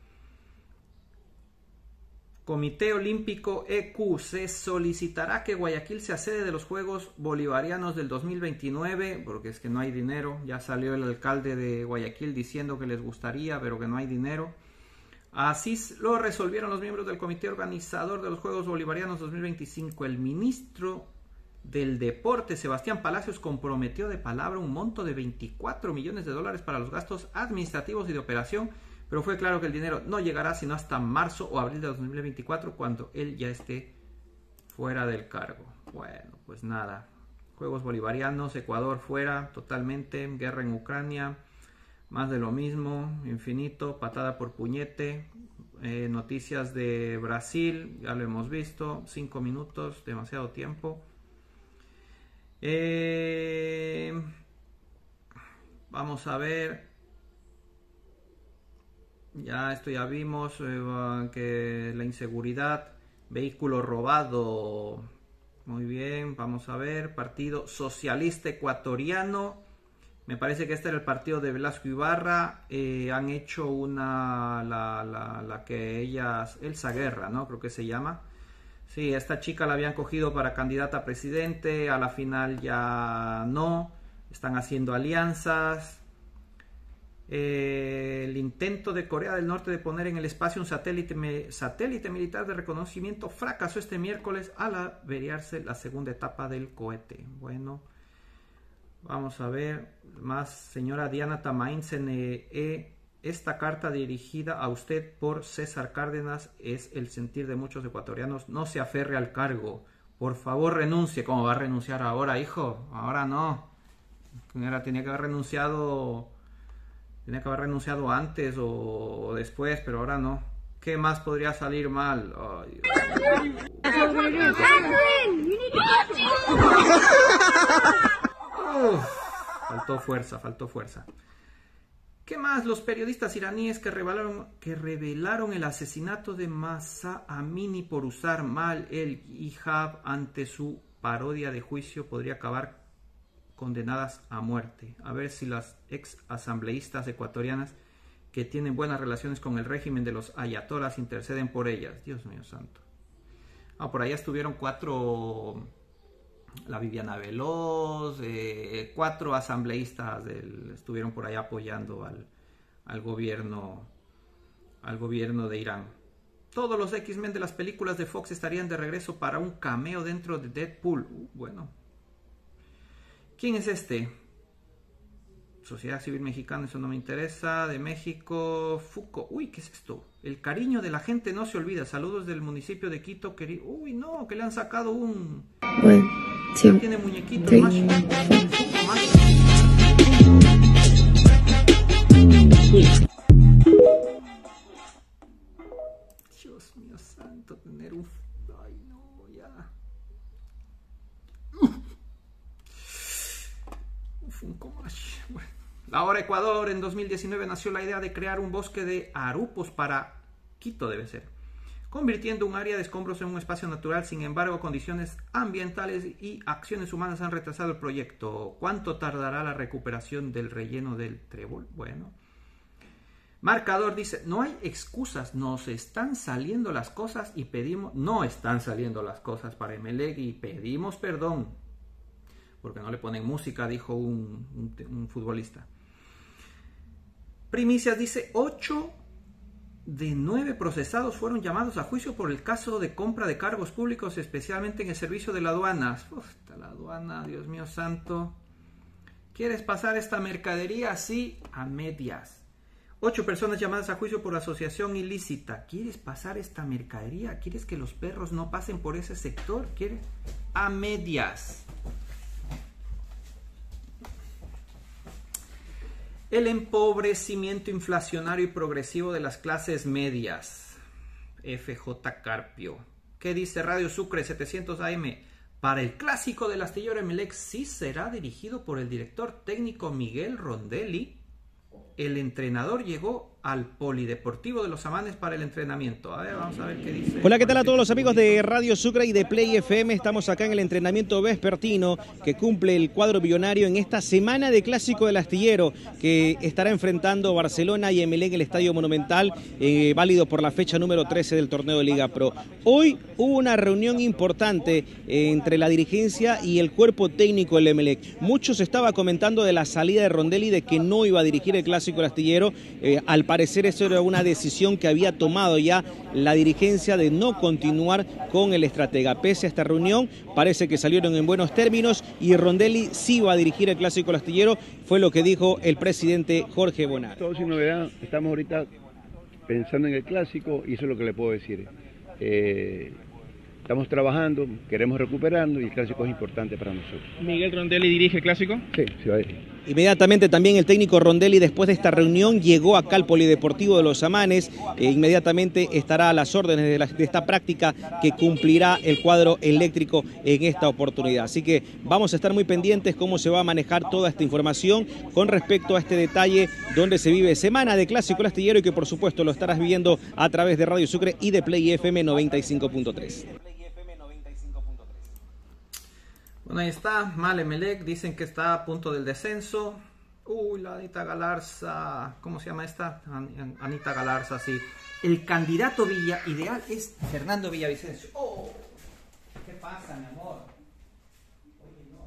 Comité Olímpico EQ, se solicitará que Guayaquil sea sede de los Juegos Bolivarianos del 2029, porque es que no hay dinero. Ya salió el alcalde de Guayaquil diciendo que les gustaría, pero que no hay dinero. Así lo resolvieron los miembros del comité organizador de los Juegos Bolivarianos 2025. El ministro del deporte, Sebastián Palacios comprometió de palabra un monto de 24 millones de dólares para los gastos administrativos y de operación, pero fue claro que el dinero no llegará sino hasta marzo o abril de 2024, cuando él ya esté fuera del cargo. Bueno, pues nada. Juegos Bolivarianos, Ecuador fuera totalmente, guerra en Ucrania, más de lo mismo, infinito, patada por puñete. Noticias de Brasil, ya lo hemos visto, 5 minutos, demasiado tiempo. Vamos a ver, ya esto ya vimos, que la inseguridad, vehículo robado, muy bien, vamos a ver, Partido Socialista Ecuatoriano, me parece que este era el partido de Velasco Ibarra, han hecho la que ellas, Elsa Guerra, ¿no? Creo que se llama. Sí, esta chica la habían cogido para candidata a presidente, a la final ya no, están haciendo alianzas. El intento de Corea del Norte de poner en el espacio un satélite militar de reconocimiento fracasó este miércoles al averiarse la segunda etapa del cohete. Bueno, vamos a ver más. Señora Diana Tamain, CNE, esta carta dirigida a usted por César Cárdenas es el sentir de muchos ecuatorianos. No se aferre al cargo. Por favor, renuncie. ¿Cómo va a renunciar ahora, hijo? Ahora no. Tenía que haber renunciado antes o después, pero ahora no. ¿Qué más podría salir mal? Ay, faltó fuerza. ¿Qué más? Los periodistas iraníes que revelaron el asesinato de Mahsa Amini por usar mal el hijab ante su parodia de juicio podría acabar condenadas a muerte. A ver si las ex asambleístas ecuatorianas que tienen buenas relaciones con el régimen de los ayatolas interceden por ellas. Dios mío santo. Por allá estuvieron 4, la Viviana Veloz, 4 asambleístas estuvieron por allá apoyando al gobierno de Irán. Todos los X-Men de las películas de Fox estarían de regreso para un cameo dentro de Deadpool. Bueno. ¿Quién es este? Sociedad Civil Mexicana, eso no me interesa. De México, Fuco. Uy, ¿qué es esto? El cariño de la gente no se olvida. Saludos del municipio de Quito. Uy, no, que le han sacado un... Bueno, sí. Tiene muñequito. Sí. Más. Dios mío santo, tener un... Ay, no, ya. Bueno. Ahora Ecuador, en 2019 nació la idea de crear un bosque de arupos para Quito, debe ser, convirtiendo un área de escombros en un espacio natural. Sin embargo, condiciones ambientales y acciones humanas han retrasado el proyecto. ¿Cuánto tardará la recuperación del relleno del trébol? Bueno. Marcador dice, no hay excusas, nos están saliendo las cosas y pedimos... No están saliendo las cosas para Emelec y pedimos perdón. Porque no le ponen música, dijo un futbolista. Primicias dice, 8 de 9 procesados fueron llamados a juicio por el caso de compra de cargos públicos, especialmente en el servicio de la aduana. La aduana, Dios mío santo. ¿Quieres pasar esta mercadería así? A medias. 8 personas llamadas a juicio por asociación ilícita. ¿Quieres pasar esta mercadería? ¿Quieres que los perros no pasen por ese sector? ¿Quieres? A medias. El empobrecimiento inflacionario y progresivo de las clases medias. FJ Carpio. ¿Qué dice Radio Sucre 700 AM? Para el clásico del astillero Emelec sí será dirigido por el director técnico Miguel Rondelli. El entrenador llegó al Polideportivo de Los Amanes para el entrenamiento. A ver, vamos a ver qué dice. Hola, ¿qué tal a todos los amigos de Radio Sucre y de Play FM? Estamos acá en el entrenamiento vespertino que cumple el cuadro billonario en esta semana de Clásico del Astillero, que estará enfrentando Barcelona y Emelec en el Estadio Monumental, válido por la fecha número 13 del torneo de Liga Pro. Hoy hubo una reunión importante entre la dirigencia y el cuerpo técnico del Emelec. Muchos estaba comentando de la salida de Rondelli, de que no iba a dirigir el Clásico del Astillero. Al parecer eso era una decisión que había tomado ya la dirigencia de no continuar con el estratega. Pese a esta reunión, parece que salieron en buenos términos y Rondelli sí va a dirigir el Clásico El Astillero, fue lo que dijo el presidente Jorge Bonar. Todo sin novedad, estamos ahorita pensando en el Clásico y eso es lo que le puedo decir. Estamos trabajando, queremos recuperarnos y el Clásico es importante para nosotros. ¿Miguel Rondelli dirige el Clásico? Sí, sí va a dirigir. Inmediatamente también el técnico Rondelli, después de esta reunión, llegó acá al Polideportivo de Los Amanes. Inmediatamente estará a las órdenes de esta práctica que cumplirá el cuadro eléctrico en esta oportunidad. Así que vamos a estar muy pendientes cómo se va a manejar toda esta información con respecto a este detalle donde se vive semana de Clásico El Astillero y que por supuesto lo estarás viendo a través de Radio Sucre y de Play FM 95.3. Bueno, ahí está, Mal Emelec, dicen que está a punto del descenso. Uy, la Anita Galarza, ¿cómo se llama esta? Anita Galarza, sí. El candidato ideal es Fernando Villavicencio. Oh, ¿qué pasa, mi amor? Oye, no.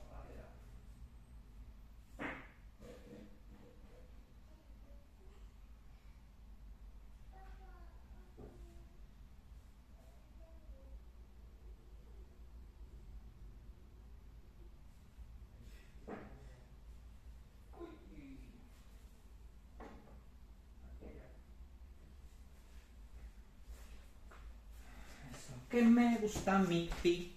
Que me gusta mi pi.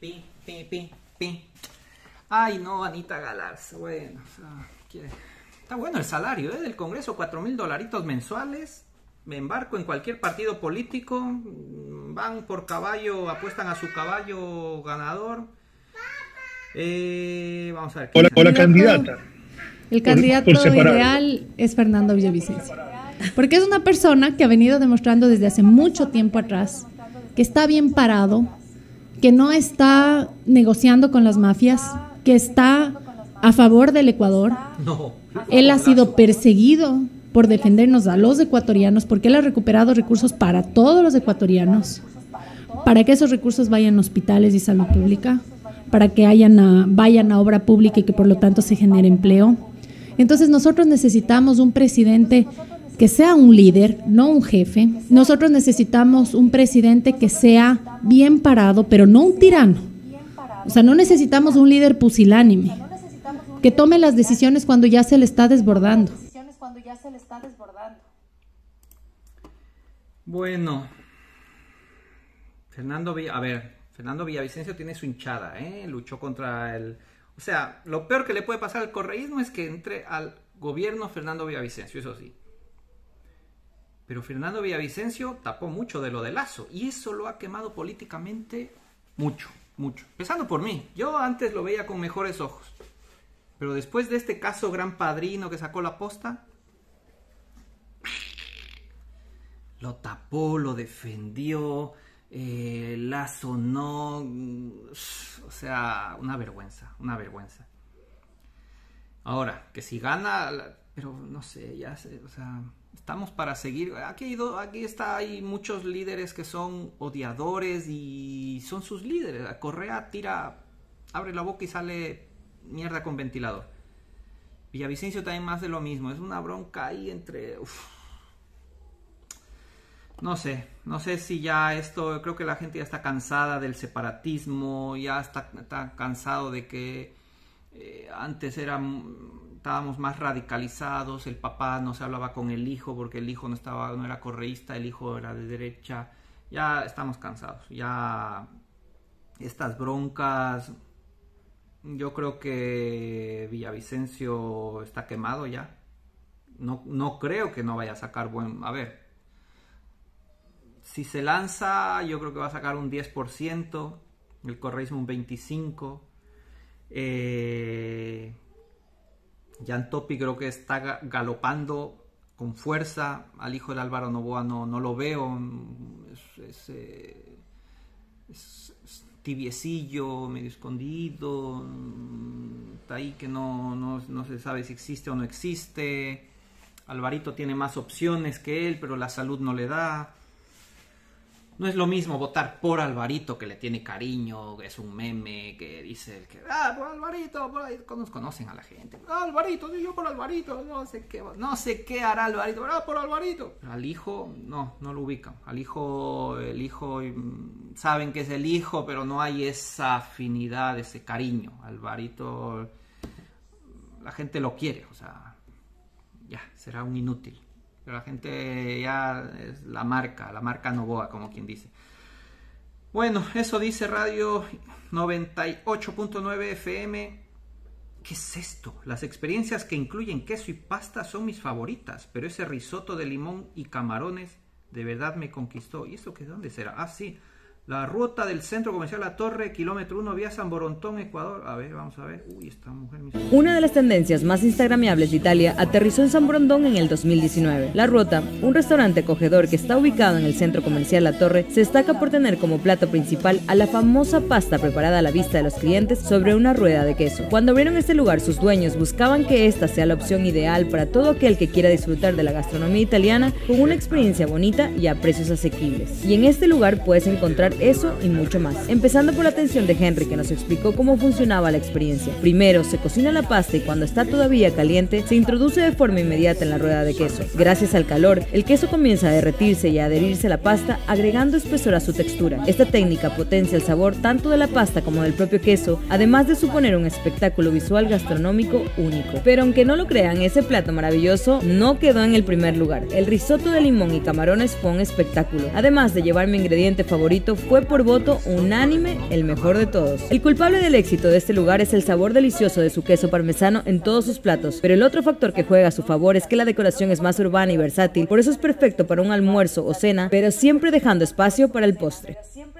Ay, no, Anita Galarza. Bueno, o sea, está bueno el salario del Congreso, $4,000 mensuales. Me embarco en cualquier partido político. Van por caballo, apuestan a su caballo ganador. Vamos a ver. Hola, candidata. El candidato ideal es Fernando Villavicencio. Porque es una persona que ha venido demostrando desde hace mucho tiempo atrás que está bien parado, que no está negociando con las mafias, que está a favor del Ecuador. No. Él ha sido perseguido por defendernos a los ecuatorianos, porque él ha recuperado recursos para todos los ecuatorianos, para que esos recursos vayan a hospitales y salud pública, para que vayan a obra pública y que por lo tanto se genere empleo. Entonces nosotros necesitamos un presidente que sea un líder, no un jefe. Nosotros necesitamos un presidente que sea bien parado, pero no un tirano. O sea, no necesitamos un líder pusilánime, que tome las decisiones cuando ya se le está desbordando. Bueno, Fernando Villavicencio tiene su hinchada, luchó contra el... O sea, lo peor que le puede pasar al correísmo es que entre al gobierno Fernando Villavicencio, eso sí. Pero Fernando Villavicencio tapó mucho de lo de Lasso y eso lo ha quemado políticamente mucho. Empezando por mí. Yo antes lo veía con mejores ojos. Pero después de este caso Gran Padrino que sacó la posta, lo tapó, lo defendió, Lasso no... O sea, una vergüenza. Ahora, que si gana... Pero no sé, o sea... Estamos para seguir. Aquí hay muchos líderes que son odiadores y son sus líderes. Correa abre la boca y sale mierda con ventilador. Villavicencio también más de lo mismo. Es una bronca ahí entre... No sé si ya esto... Creo que la gente ya está cansada del separatismo, ya está cansado de que antes estábamos más radicalizados, el papá no se hablaba con el hijo porque el hijo no era correísta, el hijo era de derecha. Ya estamos cansados, ya estas broncas. Yo creo que Villavicencio está quemado ya. No creo que no vaya a sacar a ver, si se lanza yo creo que va a sacar un 10%, el correísmo un 25%. Jan Topi creo que está galopando con fuerza. Al hijo de Álvaro Noboa no lo veo, es tibiecillo, medio escondido, está ahí que no se sabe si existe o no existe. Alvarito tiene más opciones que él, pero la salud no le da. No es lo mismo votar por Alvarito, que le tiene cariño, que es un meme, que dice que, por Alvarito, por ahí, conocen a la gente. Alvarito, yo por Alvarito, no sé qué hará Alvarito, por Alvarito. Pero al hijo, no lo ubican. Al hijo, el hijo, saben que es el hijo, pero no hay esa afinidad, ese cariño. Alvarito, la gente lo quiere, o sea, ya, será un inútil. Pero la gente ya es la marca Novoa, como quien dice. Bueno, eso dice Radio 98.9 FM. ¿Qué es esto? Las experiencias que incluyen queso y pasta son mis favoritas, pero ese risotto de limón y camarones de verdad me conquistó. ¿Y esto qué? ¿Dónde será? Ah, sí. La ruta del Centro Comercial La Torre, kilómetro 1, vía San Borontón, Ecuador. A ver, vamos a ver. Uy, esta mujer... Una de las tendencias más instagramiables de Italia aterrizó en San Borontón en el 2019. La Ruota, un restaurante acogedor que está ubicado en el Centro Comercial La Torre, se destaca por tener como plato principal a la famosa pasta preparada a la vista de los clientes sobre una rueda de queso. Cuando abrieron este lugar, sus dueños buscaban que esta sea la opción ideal para todo aquel que quiera disfrutar de la gastronomía italiana con una experiencia bonita y a precios asequibles. Y en este lugar puedes encontrar eso y mucho más. Empezando por la atención de Henry, que nos explicó cómo funcionaba la experiencia. Primero, se cocina la pasta y cuando está todavía caliente, se introduce de forma inmediata en la rueda de queso. Gracias al calor, el queso comienza a derretirse y a adherirse a la pasta, agregando espesor a su textura. Esta técnica potencia el sabor tanto de la pasta como del propio queso, además de suponer un espectáculo visual gastronómico único. Pero aunque no lo crean, ese plato maravilloso no quedó en el primer lugar. El risotto de limón y camarones fue un espectáculo. Además de llevar mi ingrediente favorito, fue por voto unánime el mejor de todos. El culpable del éxito de este lugar es el sabor delicioso de su queso parmesano en todos sus platos, pero el otro factor que juega a su favor es que la decoración es más urbana y versátil, por eso es perfecto para un almuerzo o cena, pero siempre dejando espacio para el postre.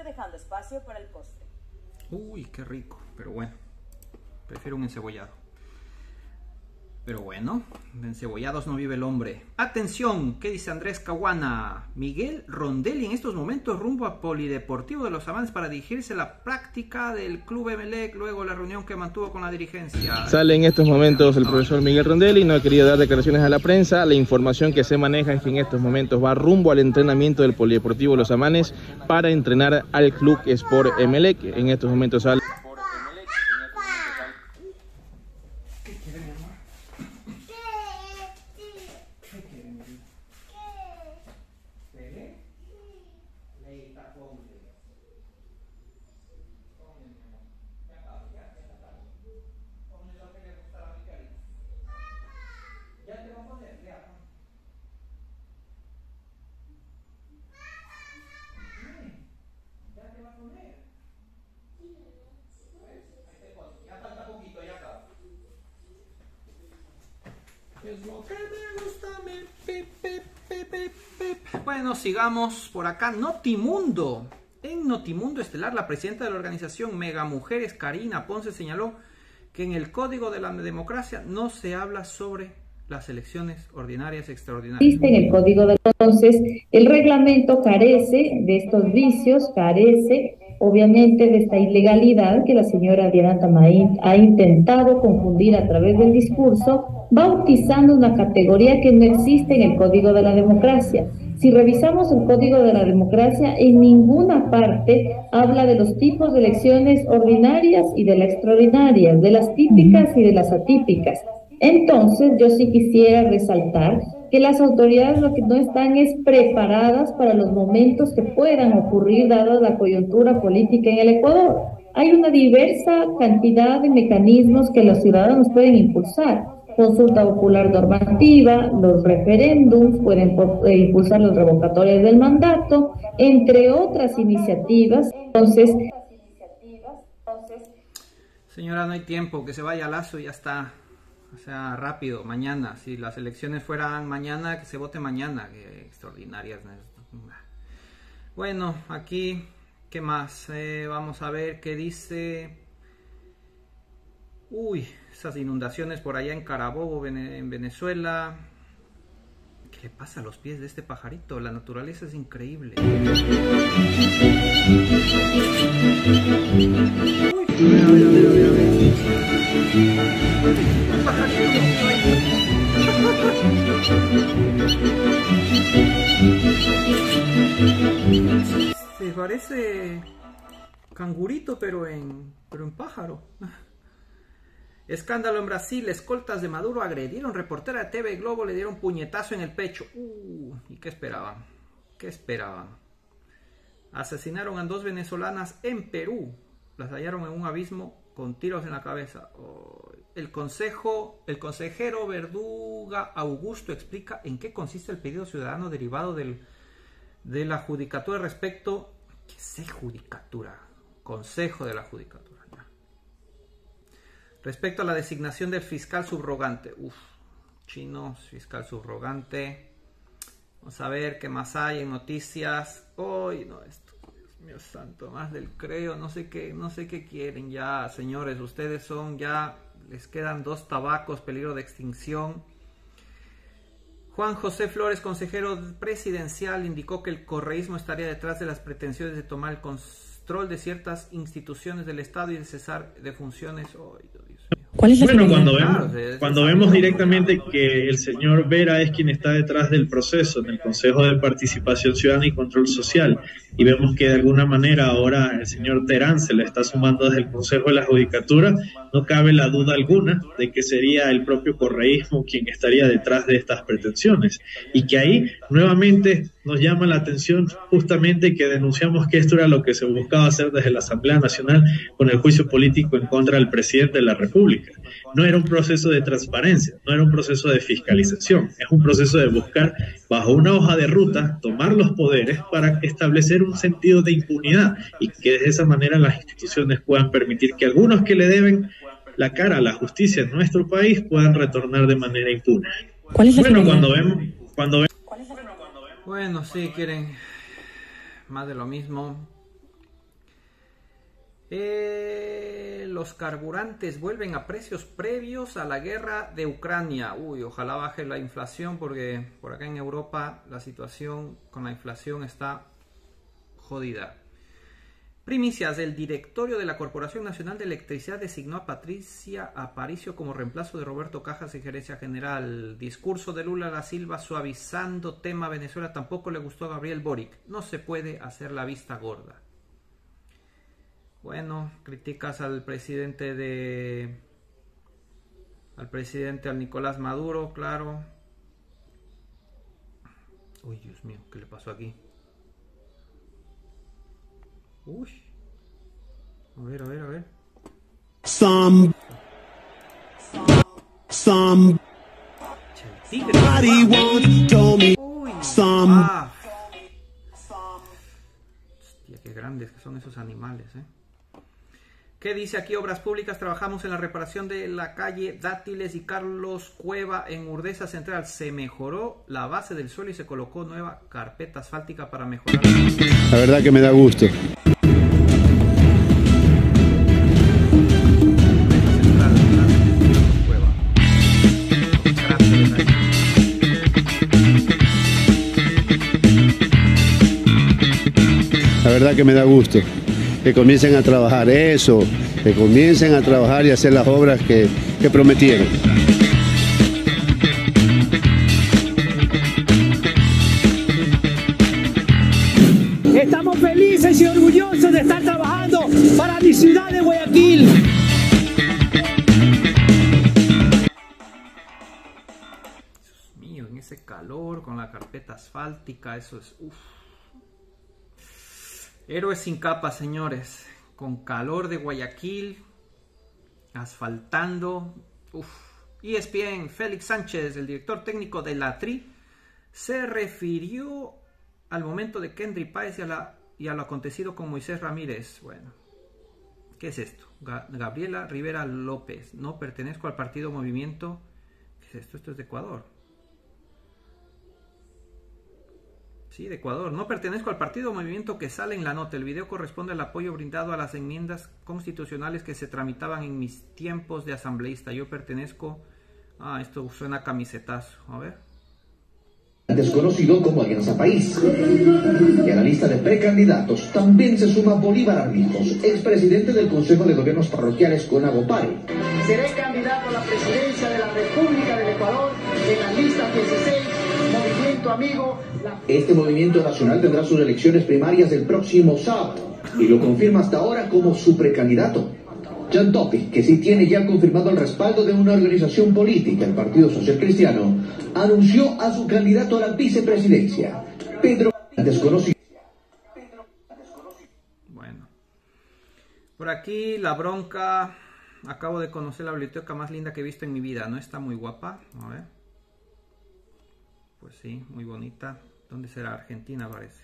Uy, qué rico, pero bueno, prefiero un encebollado. Pero bueno, de encebollados no vive el hombre. Atención, ¿qué dice Andrés Caguana? Miguel Rondelli en estos momentos rumbo a Polideportivo de los Amanes para dirigirse a la práctica del Club Emelec luego de la reunión que mantuvo con la dirigencia. Sale en estos momentos el profesor Miguel Rondelli, no ha querido dar declaraciones a la prensa. La información que se maneja es que en estos momentos va rumbo al entrenamiento del Polideportivo de los Amanes para entrenar al Club Sport Emelec. En estos momentos sale... Bueno, sigamos por acá. Notimundo. En Notimundo Estelar, la presidenta de la organización Mega Mujeres, Karina Ponce, señaló que en el Código de la Democracia no se habla sobre las elecciones ordinarias extraordinarias. Existe en el Código de... Entonces, el reglamento carece de estos vicios, carece obviamente de esta ilegalidad que la señora Adriana Tamaín ha intentado confundir a través del discurso, bautizando una categoría que no existe en el Código de la Democracia. Si revisamos el Código de la Democracia, en ninguna parte habla de los tipos de elecciones ordinarias y de las extraordinarias, de las típicas y de las atípicas. Entonces, yo sí quisiera resaltar que las autoridades lo que no están es preparadas para los momentos que puedan ocurrir dada la coyuntura política en el Ecuador. Hay una diversa cantidad de mecanismos que los ciudadanos pueden impulsar. Consulta popular normativa, los referéndums, pueden impulsar las revocatorias del mandato, entre otras iniciativas. Entonces, señora, no hay tiempo, que se vaya Lazo y ya está. O sea, rápido, mañana. Si las elecciones fueran mañana, que se vote mañana. Que extraordinarias. Bueno, aquí, ¿qué más? Vamos a ver qué dice. Uy, esas inundaciones por allá en Carabobo, en Venezuela. ¿Qué le pasa a los pies de este pajarito? La naturaleza es increíble. parece cangurito, pero en pájaro. Escándalo en Brasil. Escoltas de Maduro agredieron reportera de TV Globo, le dieron puñetazo en el pecho. ¿Y qué esperaban? ¿Qué esperaban? Asesinaron a 2 venezolanas en Perú. Las hallaron en un abismo con tiros en la cabeza. El consejero Verduga Augusto explica en qué consiste el pedido ciudadano derivado de la judicatura respecto... ¿Qué es judicatura? Consejo de la judicatura. Respecto a la designación del fiscal subrogante. Chinos, fiscal subrogante. Vamos a ver qué más hay en noticias. No, esto, Dios mío santo, más del creo. No sé qué quieren ya, señores. Ustedes son ya, les quedan 2 tabacos, peligro de extinción. Juan José Flores, consejero presidencial, indicó que el correísmo estaría detrás de las pretensiones de tomar el control de ciertas instituciones del Estado y de cesar de funciones. Bueno, cuando vemos directamente que el señor Vera es quien está detrás del proceso en el Consejo de Participación Ciudadana y Control Social, y vemos que de alguna manera ahora el señor Terán se le está sumando desde el Consejo de la Judicatura, no cabe la duda alguna de que sería el propio correísmo quien estaría detrás de estas pretensiones, y que ahí nuevamente nos llama la atención justamente que denunciamos que esto era lo que se buscaba hacer desde la Asamblea Nacional con el juicio político en contra del presidente de la República. No era un proceso de transparencia, no era un proceso de fiscalización, es un proceso de buscar bajo una hoja de ruta tomar los poderes para establecer un sentido de impunidad y que de esa manera las instituciones puedan permitir que algunos que le deben la cara a la justicia en nuestro país puedan retornar de manera impune. Bueno, sí, quieren más de lo mismo. Los carburantes vuelven a precios previos a la guerra de Ucrania. Ojalá baje la inflación, porque por acá en Europa la situación con la inflación está jodida. Primicias: el directorio de la Corporación Nacional de Electricidad designó a Patricia Aparicio como reemplazo de Roberto Cajas en gerencia general. Discurso de Lula da Silva suavizando tema Venezuela. Tampoco le gustó a Gabriel Boric. No se puede hacer la vista gorda. Bueno, criticas al presidente al Nicolás Maduro, claro. Uy, Dios mío, ¿qué le pasó aquí? Uy. A ver. Hostia, qué grandes que son esos animales, ¿Qué dice aquí? Obras Públicas: trabajamos en la reparación de la calle Dátiles y Carlos Cueva en Urdesa Central. Se mejoró la base del suelo y se colocó nueva carpeta asfáltica para mejorar. La verdad que me da gusto. La verdad que me da gusto que comiencen a trabajar eso, que comiencen a trabajar y hacer las obras que prometieron. Estamos felices y orgullosos de estar trabajando para mi ciudad de Guayaquil. Dios mío, en ese calor con la carpeta asfáltica, eso es... Héroes sin capa, señores, con calor de Guayaquil, asfaltando. ESPN, Félix Sánchez, el director técnico de la TRI, se refirió al momento de Kendry Páez y a lo acontecido con Moisés Ramírez. Bueno, ¿qué es esto? Gabriela Rivera López: no pertenezco al partido Movimiento. ¿Qué es esto? Esto es de Ecuador. Sí, de Ecuador. No pertenezco al partido o movimiento que sale en la nota. El video corresponde al apoyo brindado a las enmiendas constitucionales que se tramitaban en mis tiempos de asambleísta. Yo pertenezco... esto suena a camisetazo. A ver. Desconocido como Alianza País. Y a la lista de precandidatos también se suma Bolívar Arlijos, expresidente del Consejo de Gobiernos Parroquiales con Agopare. Seré candidato a la presidencia de la República del Ecuador en la lista 16, Movimiento movimiento amigo. Este movimiento nacional tendrá sus elecciones primarias el próximo sábado y lo confirma hasta ahora como su precandidato. Jan Topi, que sí tiene ya confirmado el respaldo de una organización política, el Partido Social Cristiano, anunció a su candidato a la vicepresidencia, Pedro Desconocido. Bueno, por aquí la bronca. Acabo de conocer la biblioteca más linda que he visto en mi vida. ¿No está muy guapa? A ver. Pues sí, muy bonita. ¿Dónde será? Argentina parece.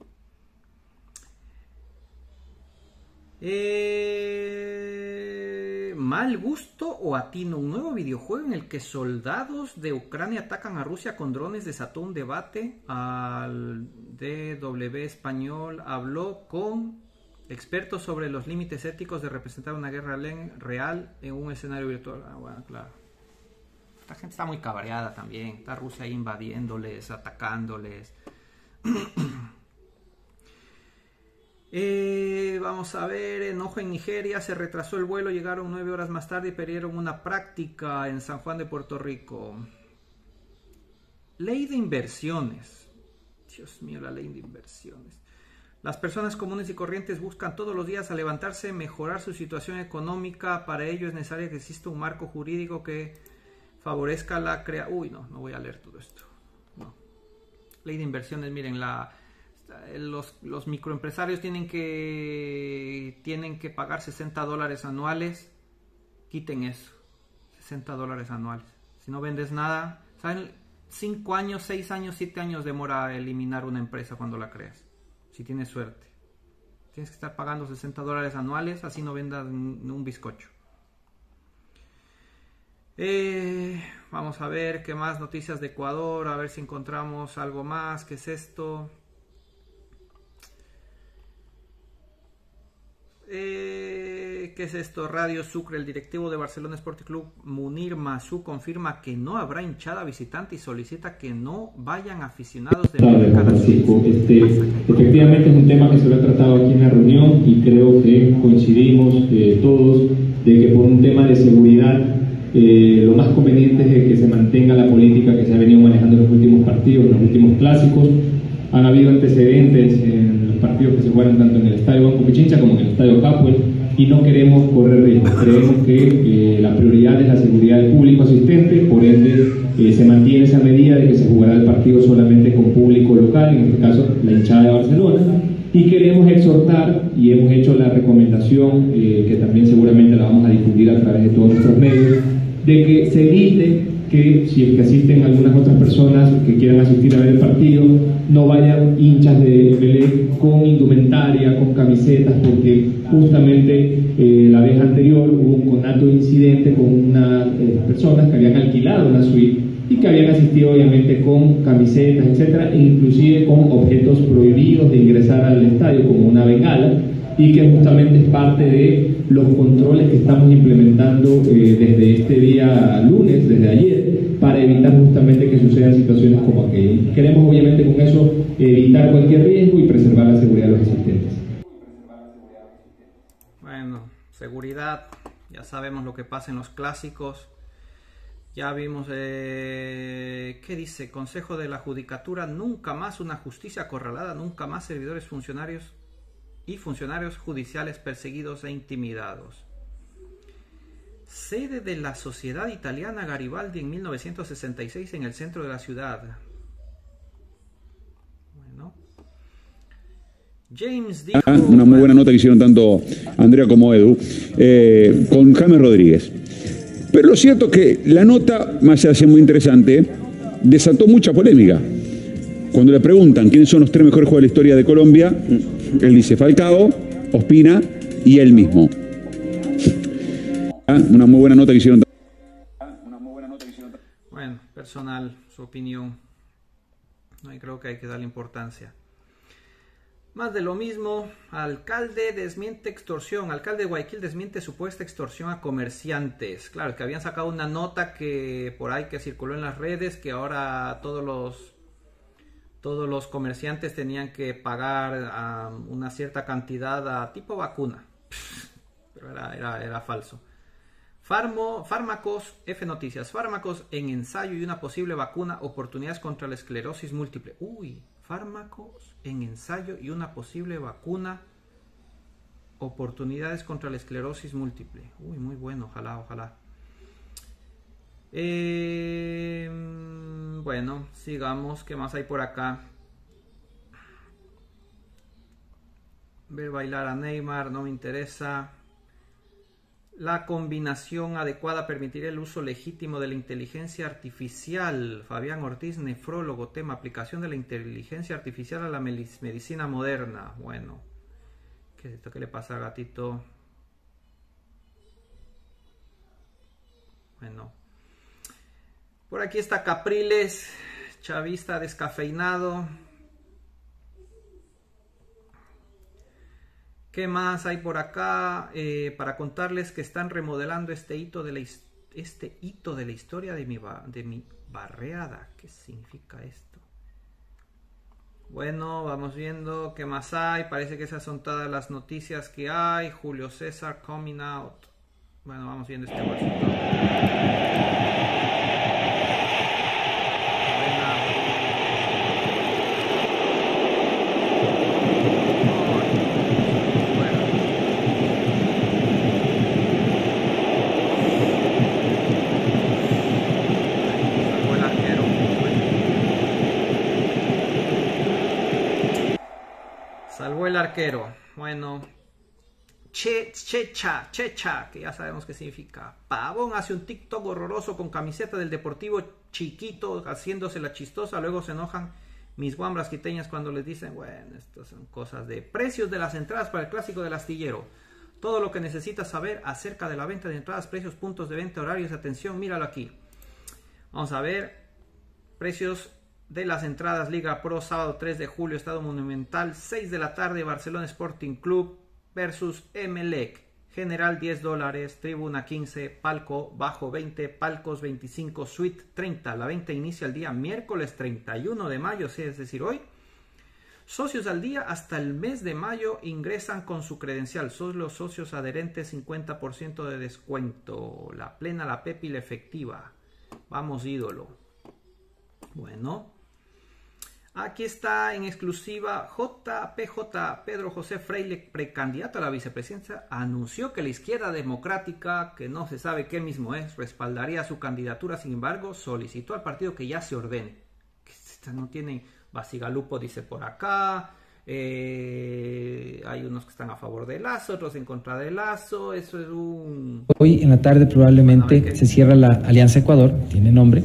Mal gusto o atino. Un nuevo videojuego en el que soldados de Ucrania atacan a Rusia con drones desató un debate. Al DW Español habló con expertos sobre los límites éticos de representar una guerra real en un escenario virtual. Ah, bueno, claro. Esta gente está muy cabreada también. Está Rusia ahí invadiéndoles, atacándoles. Vamos a ver. Enojo en Nigeria. Se retrasó el vuelo. Llegaron 9 horas más tarde y perdieron una práctica en San Juan de Puerto Rico. Ley de inversiones. Dios mío, la ley de inversiones. Las personas comunes y corrientes buscan todos los días al levantarse mejorar su situación económica. Para ello es necesario que exista un marco jurídico que favorezca la creación. Uy, no voy a leer todo esto. No. Ley de inversiones, miren, los microempresarios tienen que pagar $60 anuales. Quiten eso, $60 anuales. Si no vendes nada, ¿saben? 5 años, 6 años, 7 años demora eliminar una empresa cuando la creas. Si tienes suerte, tienes que estar pagando $60 anuales, así no vendas un bizcocho. Vamos a ver qué más noticias de Ecuador, a ver si encontramos algo más. ¿Qué es esto? ¿Qué es esto? Radio Sucre. El directivo de Barcelona Sporting Club, Munir Masú, confirma que no habrá hinchada visitante y solicita que no vayan aficionados de Francisco. Efectivamente es un tema que se lo ha tratado aquí en la reunión y creo que coincidimos todos de que por un tema de seguridad lo más conveniente es que se mantenga la política que se ha venido manejando en los últimos partidos, en los últimos clásicos. Han habido antecedentes en los partidos que se juegan tanto en el Estadio Banco Pichincha como en el Estadio Capuel y no queremos correr riesgos. Creemos que la prioridad es la seguridad del público asistente, por ende se mantiene esa medida de que se jugará el partido solamente con público local, en este caso la hinchada de Barcelona, y queremos exhortar, y hemos hecho la recomendación, que también seguramente la vamos a difundir a través de todos nuestros medios, de que se evite que si es que asisten algunas otras personas que quieran asistir a ver el partido, no vayan hinchas de Melec con indumentaria, con camisetas, porque justamente la vez anterior hubo un conato incidente con unas personas que habían alquilado una suite y que habían asistido obviamente con camisetas, etcétera, e inclusive con objetos prohibidos de ingresar al estadio, como una bengala, y que justamente es parte de los controles que estamos implementando desde este día lunes, desde ayer, para evitar justamente que sucedan situaciones como aquella. Queremos obviamente con eso evitar cualquier riesgo y preservar la seguridad de los asistentes. Bueno, seguridad, ya sabemos lo que pasa en los clásicos. Ya vimos, ¿qué dice? Consejo de la Judicatura, nunca más una justicia acorralada, nunca más servidores funcionarios judiciales perseguidos e intimidados. Sede de la Sociedad Italiana Garibaldi en 1966 en el centro de la ciudad. Bueno. James dijo... Una muy buena nota que hicieron tanto Andrea como Edu con James Rodríguez. Pero lo cierto es que la nota, más allá de ser muy interesante, desató mucha polémica. Cuando le preguntan quiénes son los 3 mejores jugadores de la historia de Colombia, él dice Falcao, Ospina y él mismo. Una muy buena nota que hicieron. Bueno, personal, su opinión. No, y creo que hay que darle importancia. Más de lo mismo, alcalde desmiente extorsión. Alcalde de Guayaquil desmiente supuesta extorsión a comerciantes. Claro, que habían sacado una nota que por ahí que circuló en las redes, que ahora todos los comerciantes tenían que pagar una cierta cantidad a tipo vacuna. Pero era falso. Fármacos, F Noticias, fármacos en ensayo y una posible vacuna, oportunidades contra la esclerosis múltiple. Uy, fármacos en ensayo y una posible vacuna, oportunidades contra la esclerosis múltiple. Uy, muy bueno, ojalá, ojalá. Bueno, sigamos, ¿qué más hay por acá? Ver bailar a Neymar, no me interesa. La combinación adecuada permitirá el uso legítimo de la inteligencia artificial. Fabián Ortiz, nefrólogo, tema aplicación de la inteligencia artificial a la medicina moderna. Bueno, ¿qué es esto? ¿Qué le pasa al gatito? Bueno, por aquí está Capriles, chavista descafeinado. ¿Qué más hay por acá? Para contarles que están remodelando este hito de la historia de mi barriada. ¿Qué significa esto? Bueno, vamos viendo qué más hay. Parece que esas son todas las noticias que hay. Julio César coming out. Bueno, vamos viendo este bolsito. Salvó el arquero. Bueno. Checha, que ya sabemos qué significa. Pavón hace un TikTok horroroso con camiseta del Deportivo chiquito, haciéndose la chistosa. Luego se enojan mis guambras quiteñas cuando les dicen, bueno, estas son cosas de precios de las entradas para el clásico del Astillero. Todo lo que necesitas saber acerca de la venta de entradas, precios, puntos de venta, horarios, atención, míralo aquí. Vamos a ver. Precios de las entradas Liga Pro, sábado 3 de julio, Estadio Monumental, 6 de la tarde, Barcelona Sporting Club versus Emelec. General $10, tribuna 15, palco bajo 20, palcos 25, suite 30. La venta inicia el día miércoles 31 de mayo, es decir, hoy. Socios al día hasta el mes de mayo ingresan con su credencial. Son los socios adherentes, 50% de descuento. La plena, la Pepi, la efectiva. Vamos, ídolo. Bueno. Aquí está en exclusiva JPJ. Pedro José Freire, precandidato a la vicepresidencia, anunció que la izquierda democrática, que no se sabe qué mismo es, respaldaría su candidatura. Sin embargo, solicitó al partido que ya se ordene. Que no tienen Basigalupo, dice por acá. Hay unos que están a favor de Lazo, otros en contra de Lazo. Eso es un... Hoy en la tarde probablemente se cierra la Alianza Ecuador, tiene nombre.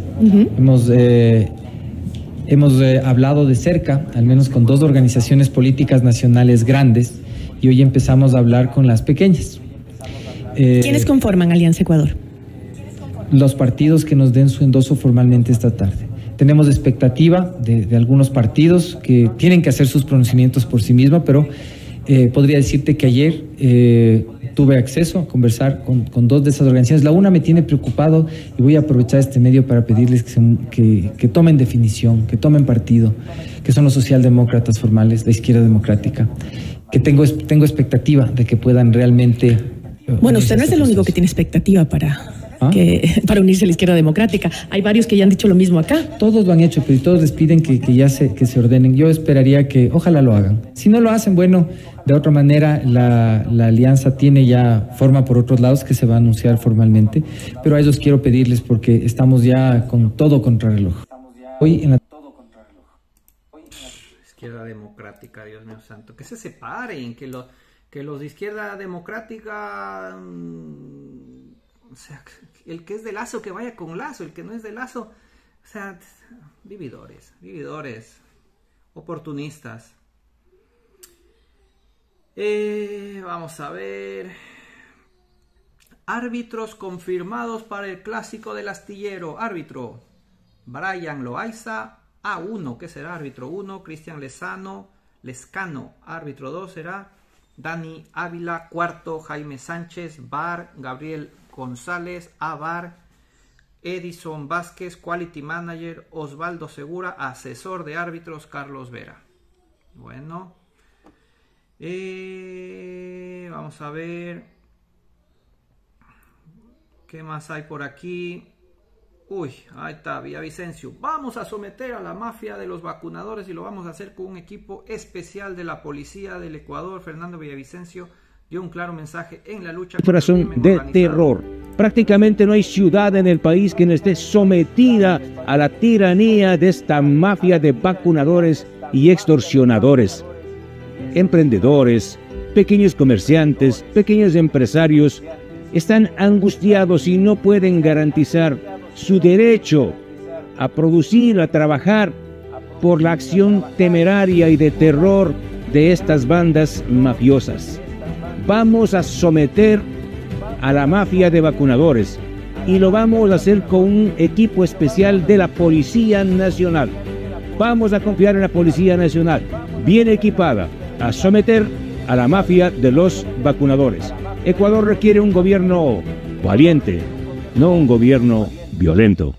Hemos hablado de cerca, al menos con 2 organizaciones políticas nacionales grandes, y hoy empezamos a hablar con las pequeñas. ¿Quiénes conforman Alianza Ecuador? Los partidos que nos den su endoso formalmente esta tarde. Tenemos expectativa de algunos partidos que tienen que hacer sus pronunciamientos por sí mismos, pero podría decirte que ayer tuve acceso a conversar con 2 de esas organizaciones. La una me tiene preocupado y voy a aprovechar este medio para pedirles que tomen definición, que tomen partido, que son los socialdemócratas formales, la izquierda democrática, que tengo expectativa de que puedan realmente... Bueno, usted no es el único que tiene expectativa para unirse a la izquierda democrática. Hay varios que ya han dicho lo mismo acá. Todos lo han hecho, pero todos les piden que se ordenen. Yo esperaría que ojalá lo hagan. Si no lo hacen, bueno, de otra manera la alianza tiene ya forma por otros lados que se va a anunciar formalmente, pero a ellos quiero pedirles porque estamos ya con todo contrarreloj. Hoy en la... Izquierda democrática, Dios mío santo, que se separen, que los de izquierda democrática... O sea, el que es de Lazo que vaya con Lazo, el que no es de Lazo, o sea, vividores, oportunistas. Vamos a ver. Árbitros confirmados para el clásico del Astillero. Árbitro Brian Loaiza, A1, ¿qué será? Árbitro 1, Cristian Lescano. Árbitro 2 será Dani Ávila. Cuarto, Jaime Sánchez. VAR, Gabriel González. A VAR, Edison Vázquez. Quality Manager, Osvaldo Segura. Asesor de árbitros, Carlos Vera. Bueno, vamos a ver ¿Qué más hay por aquí? Uy, ahí está Villavicencio. Vamos a someter a la mafia de los vacunadores y lo vamos a hacer con un equipo especial de la policía del Ecuador. Fernando Villavicencio dio un claro mensaje en la lucha contra el crimen de organizado. terror. Prácticamente no hay ciudad en el país que no esté sometida a la tiranía de esta mafia de vacunadores y extorsionadores. Emprendedores, pequeños comerciantes, pequeños empresarios están angustiados y no pueden garantizar su derecho a producir, a trabajar por la acción temeraria y de terror de estas bandas mafiosas. Vamos a someter a la mafia de vacunadores y lo vamos a hacer con un equipo especial de la Policía Nacional. Vamos a confiar en la Policía Nacional, bien equipada, a someter a la mafia de los vacunadores. Ecuador requiere un gobierno valiente, no un gobierno violento.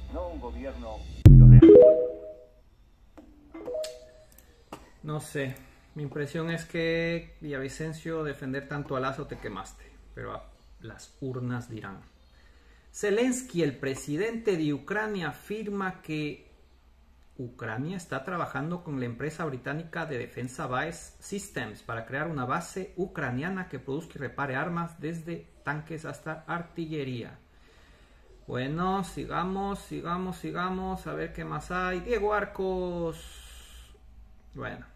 No sé, mi impresión es que Villavicencio, defender tanto a Lazo te quemaste, pero las urnas dirán. Zelensky, el presidente de Ucrania, afirma que Ucrania está trabajando con la empresa británica de defensa BAE Systems para crear una base ucraniana que produzca y repare armas desde tanques hasta artillería. Bueno, sigamos, a ver qué más hay. Diego Arcos. Bueno.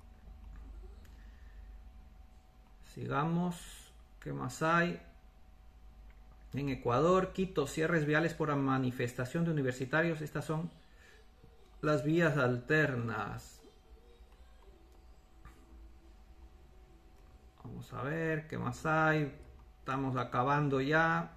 Sigamos, ¿qué más hay? En Ecuador, Quito, cierres viales por manifestación de universitarios. Estas son las vías alternas. Vamos a ver qué más hay. Estamos acabando ya.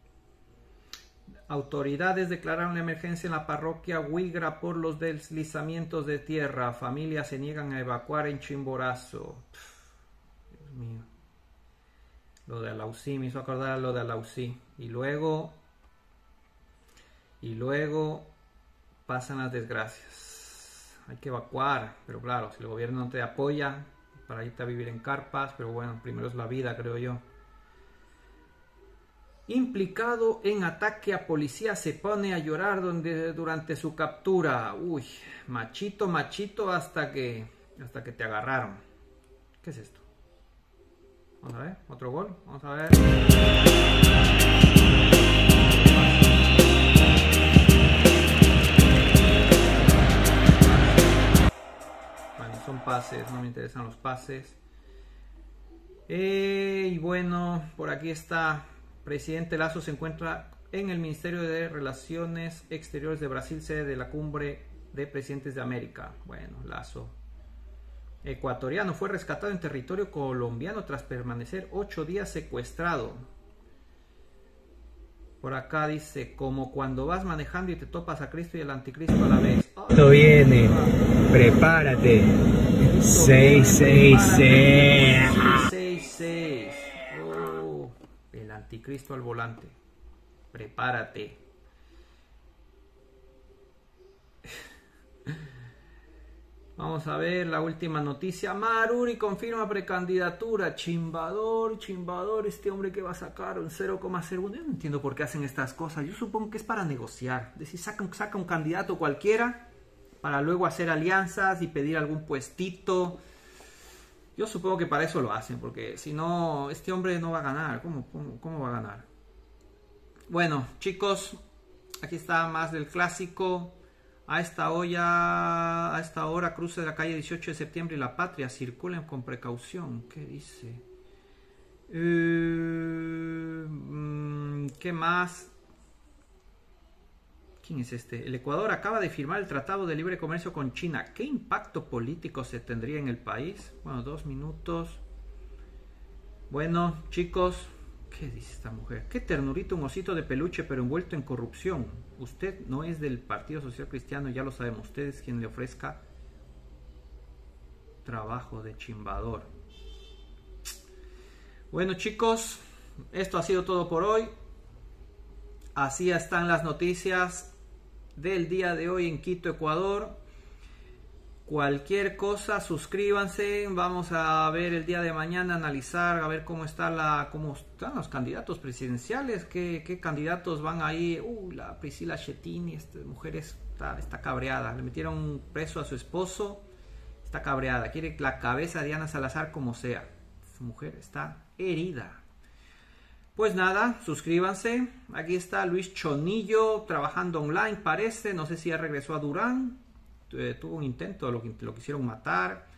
Autoridades declararon la emergencia en la parroquia Huigra por los deslizamientos de tierra. Familias se niegan a evacuar en Chimborazo. Dios mío. Lo de Alausí, me hizo acordar a lo de Alausí. Y luego pasan las desgracias. Hay que evacuar, pero claro, si el gobierno no te apoya para irte a vivir en carpas, pero bueno, primero es la vida, creo yo. Implicado en ataque a policía se pone a llorar durante su captura. Uy, machito hasta que te agarraron. ¿Qué es esto? Vamos a ver, otro gol, vamos a ver. Bueno, son pases, no me interesan los pases. Y bueno, por aquí está. Presidente Lazo se encuentra en el Ministerio de Relaciones Exteriores de Brasil, sede de la Cumbre de Presidentes de América. Bueno, Lazo. Ecuatoriano fue rescatado en territorio colombiano tras permanecer 8 días secuestrado. Por acá dice, como cuando vas manejando y te topas a Cristo y el anticristo a la vez. Esto viene, prepárate. 666. 666. Oh, el anticristo al volante. Prepárate. Vamos a ver la última noticia. Maruri confirma precandidatura. Chimbador, este hombre que va a sacar un 0,01. Yo no entiendo por qué hacen estas cosas. Yo supongo que es para negociar. Es decir, saca un candidato cualquiera para luego hacer alianzas y pedir algún puestito. Yo supongo que para eso lo hacen, porque si no, este hombre no va a ganar. ¿Cómo va a ganar? Bueno, chicos, aquí está más del clásico. A esta hora, cruce de la calle 18 de septiembre y La Patria, circulen con precaución. ¿Qué dice? ¿Qué más? ¿Quién es este? El Ecuador acaba de firmar el Tratado de Libre Comercio con China. ¿Qué impacto político se tendría en el país? Bueno, 2 minutos. Bueno, chicos, ¿qué dice esta mujer? Qué ternurito, un osito de peluche pero envuelto en corrupción. Usted no es del Partido Social Cristiano, ya lo sabemos. Usted es quien le ofrezca trabajo de chimbador. Bueno, chicos, esto ha sido todo por hoy. Así están las noticias del día de hoy en Quito, Ecuador. Cualquier cosa, suscríbanse. Vamos a ver el día de mañana, analizar, a ver cómo están los candidatos presidenciales, qué candidatos van ahí. La Priscila Schettini, esta mujer está cabreada. Le metieron preso a su esposo, está cabreada. Quiere la cabeza de Diana Salazar como sea. Esa mujer está herida. Pues nada, suscríbanse. Aquí está Luis Chonillo trabajando online, parece. No sé si ya regresó a Durán. Tuvo un intento, lo quisieron matar.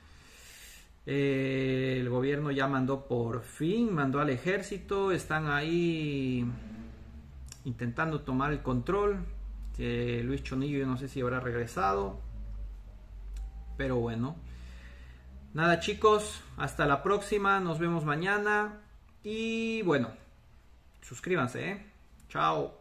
El gobierno ya mandó al ejército. Están ahí intentando tomar el control. Luis Chonillo, yo no sé si habrá regresado. Pero bueno. Nada, chicos, hasta la próxima. Nos vemos mañana. Y bueno, suscríbanse, Chao.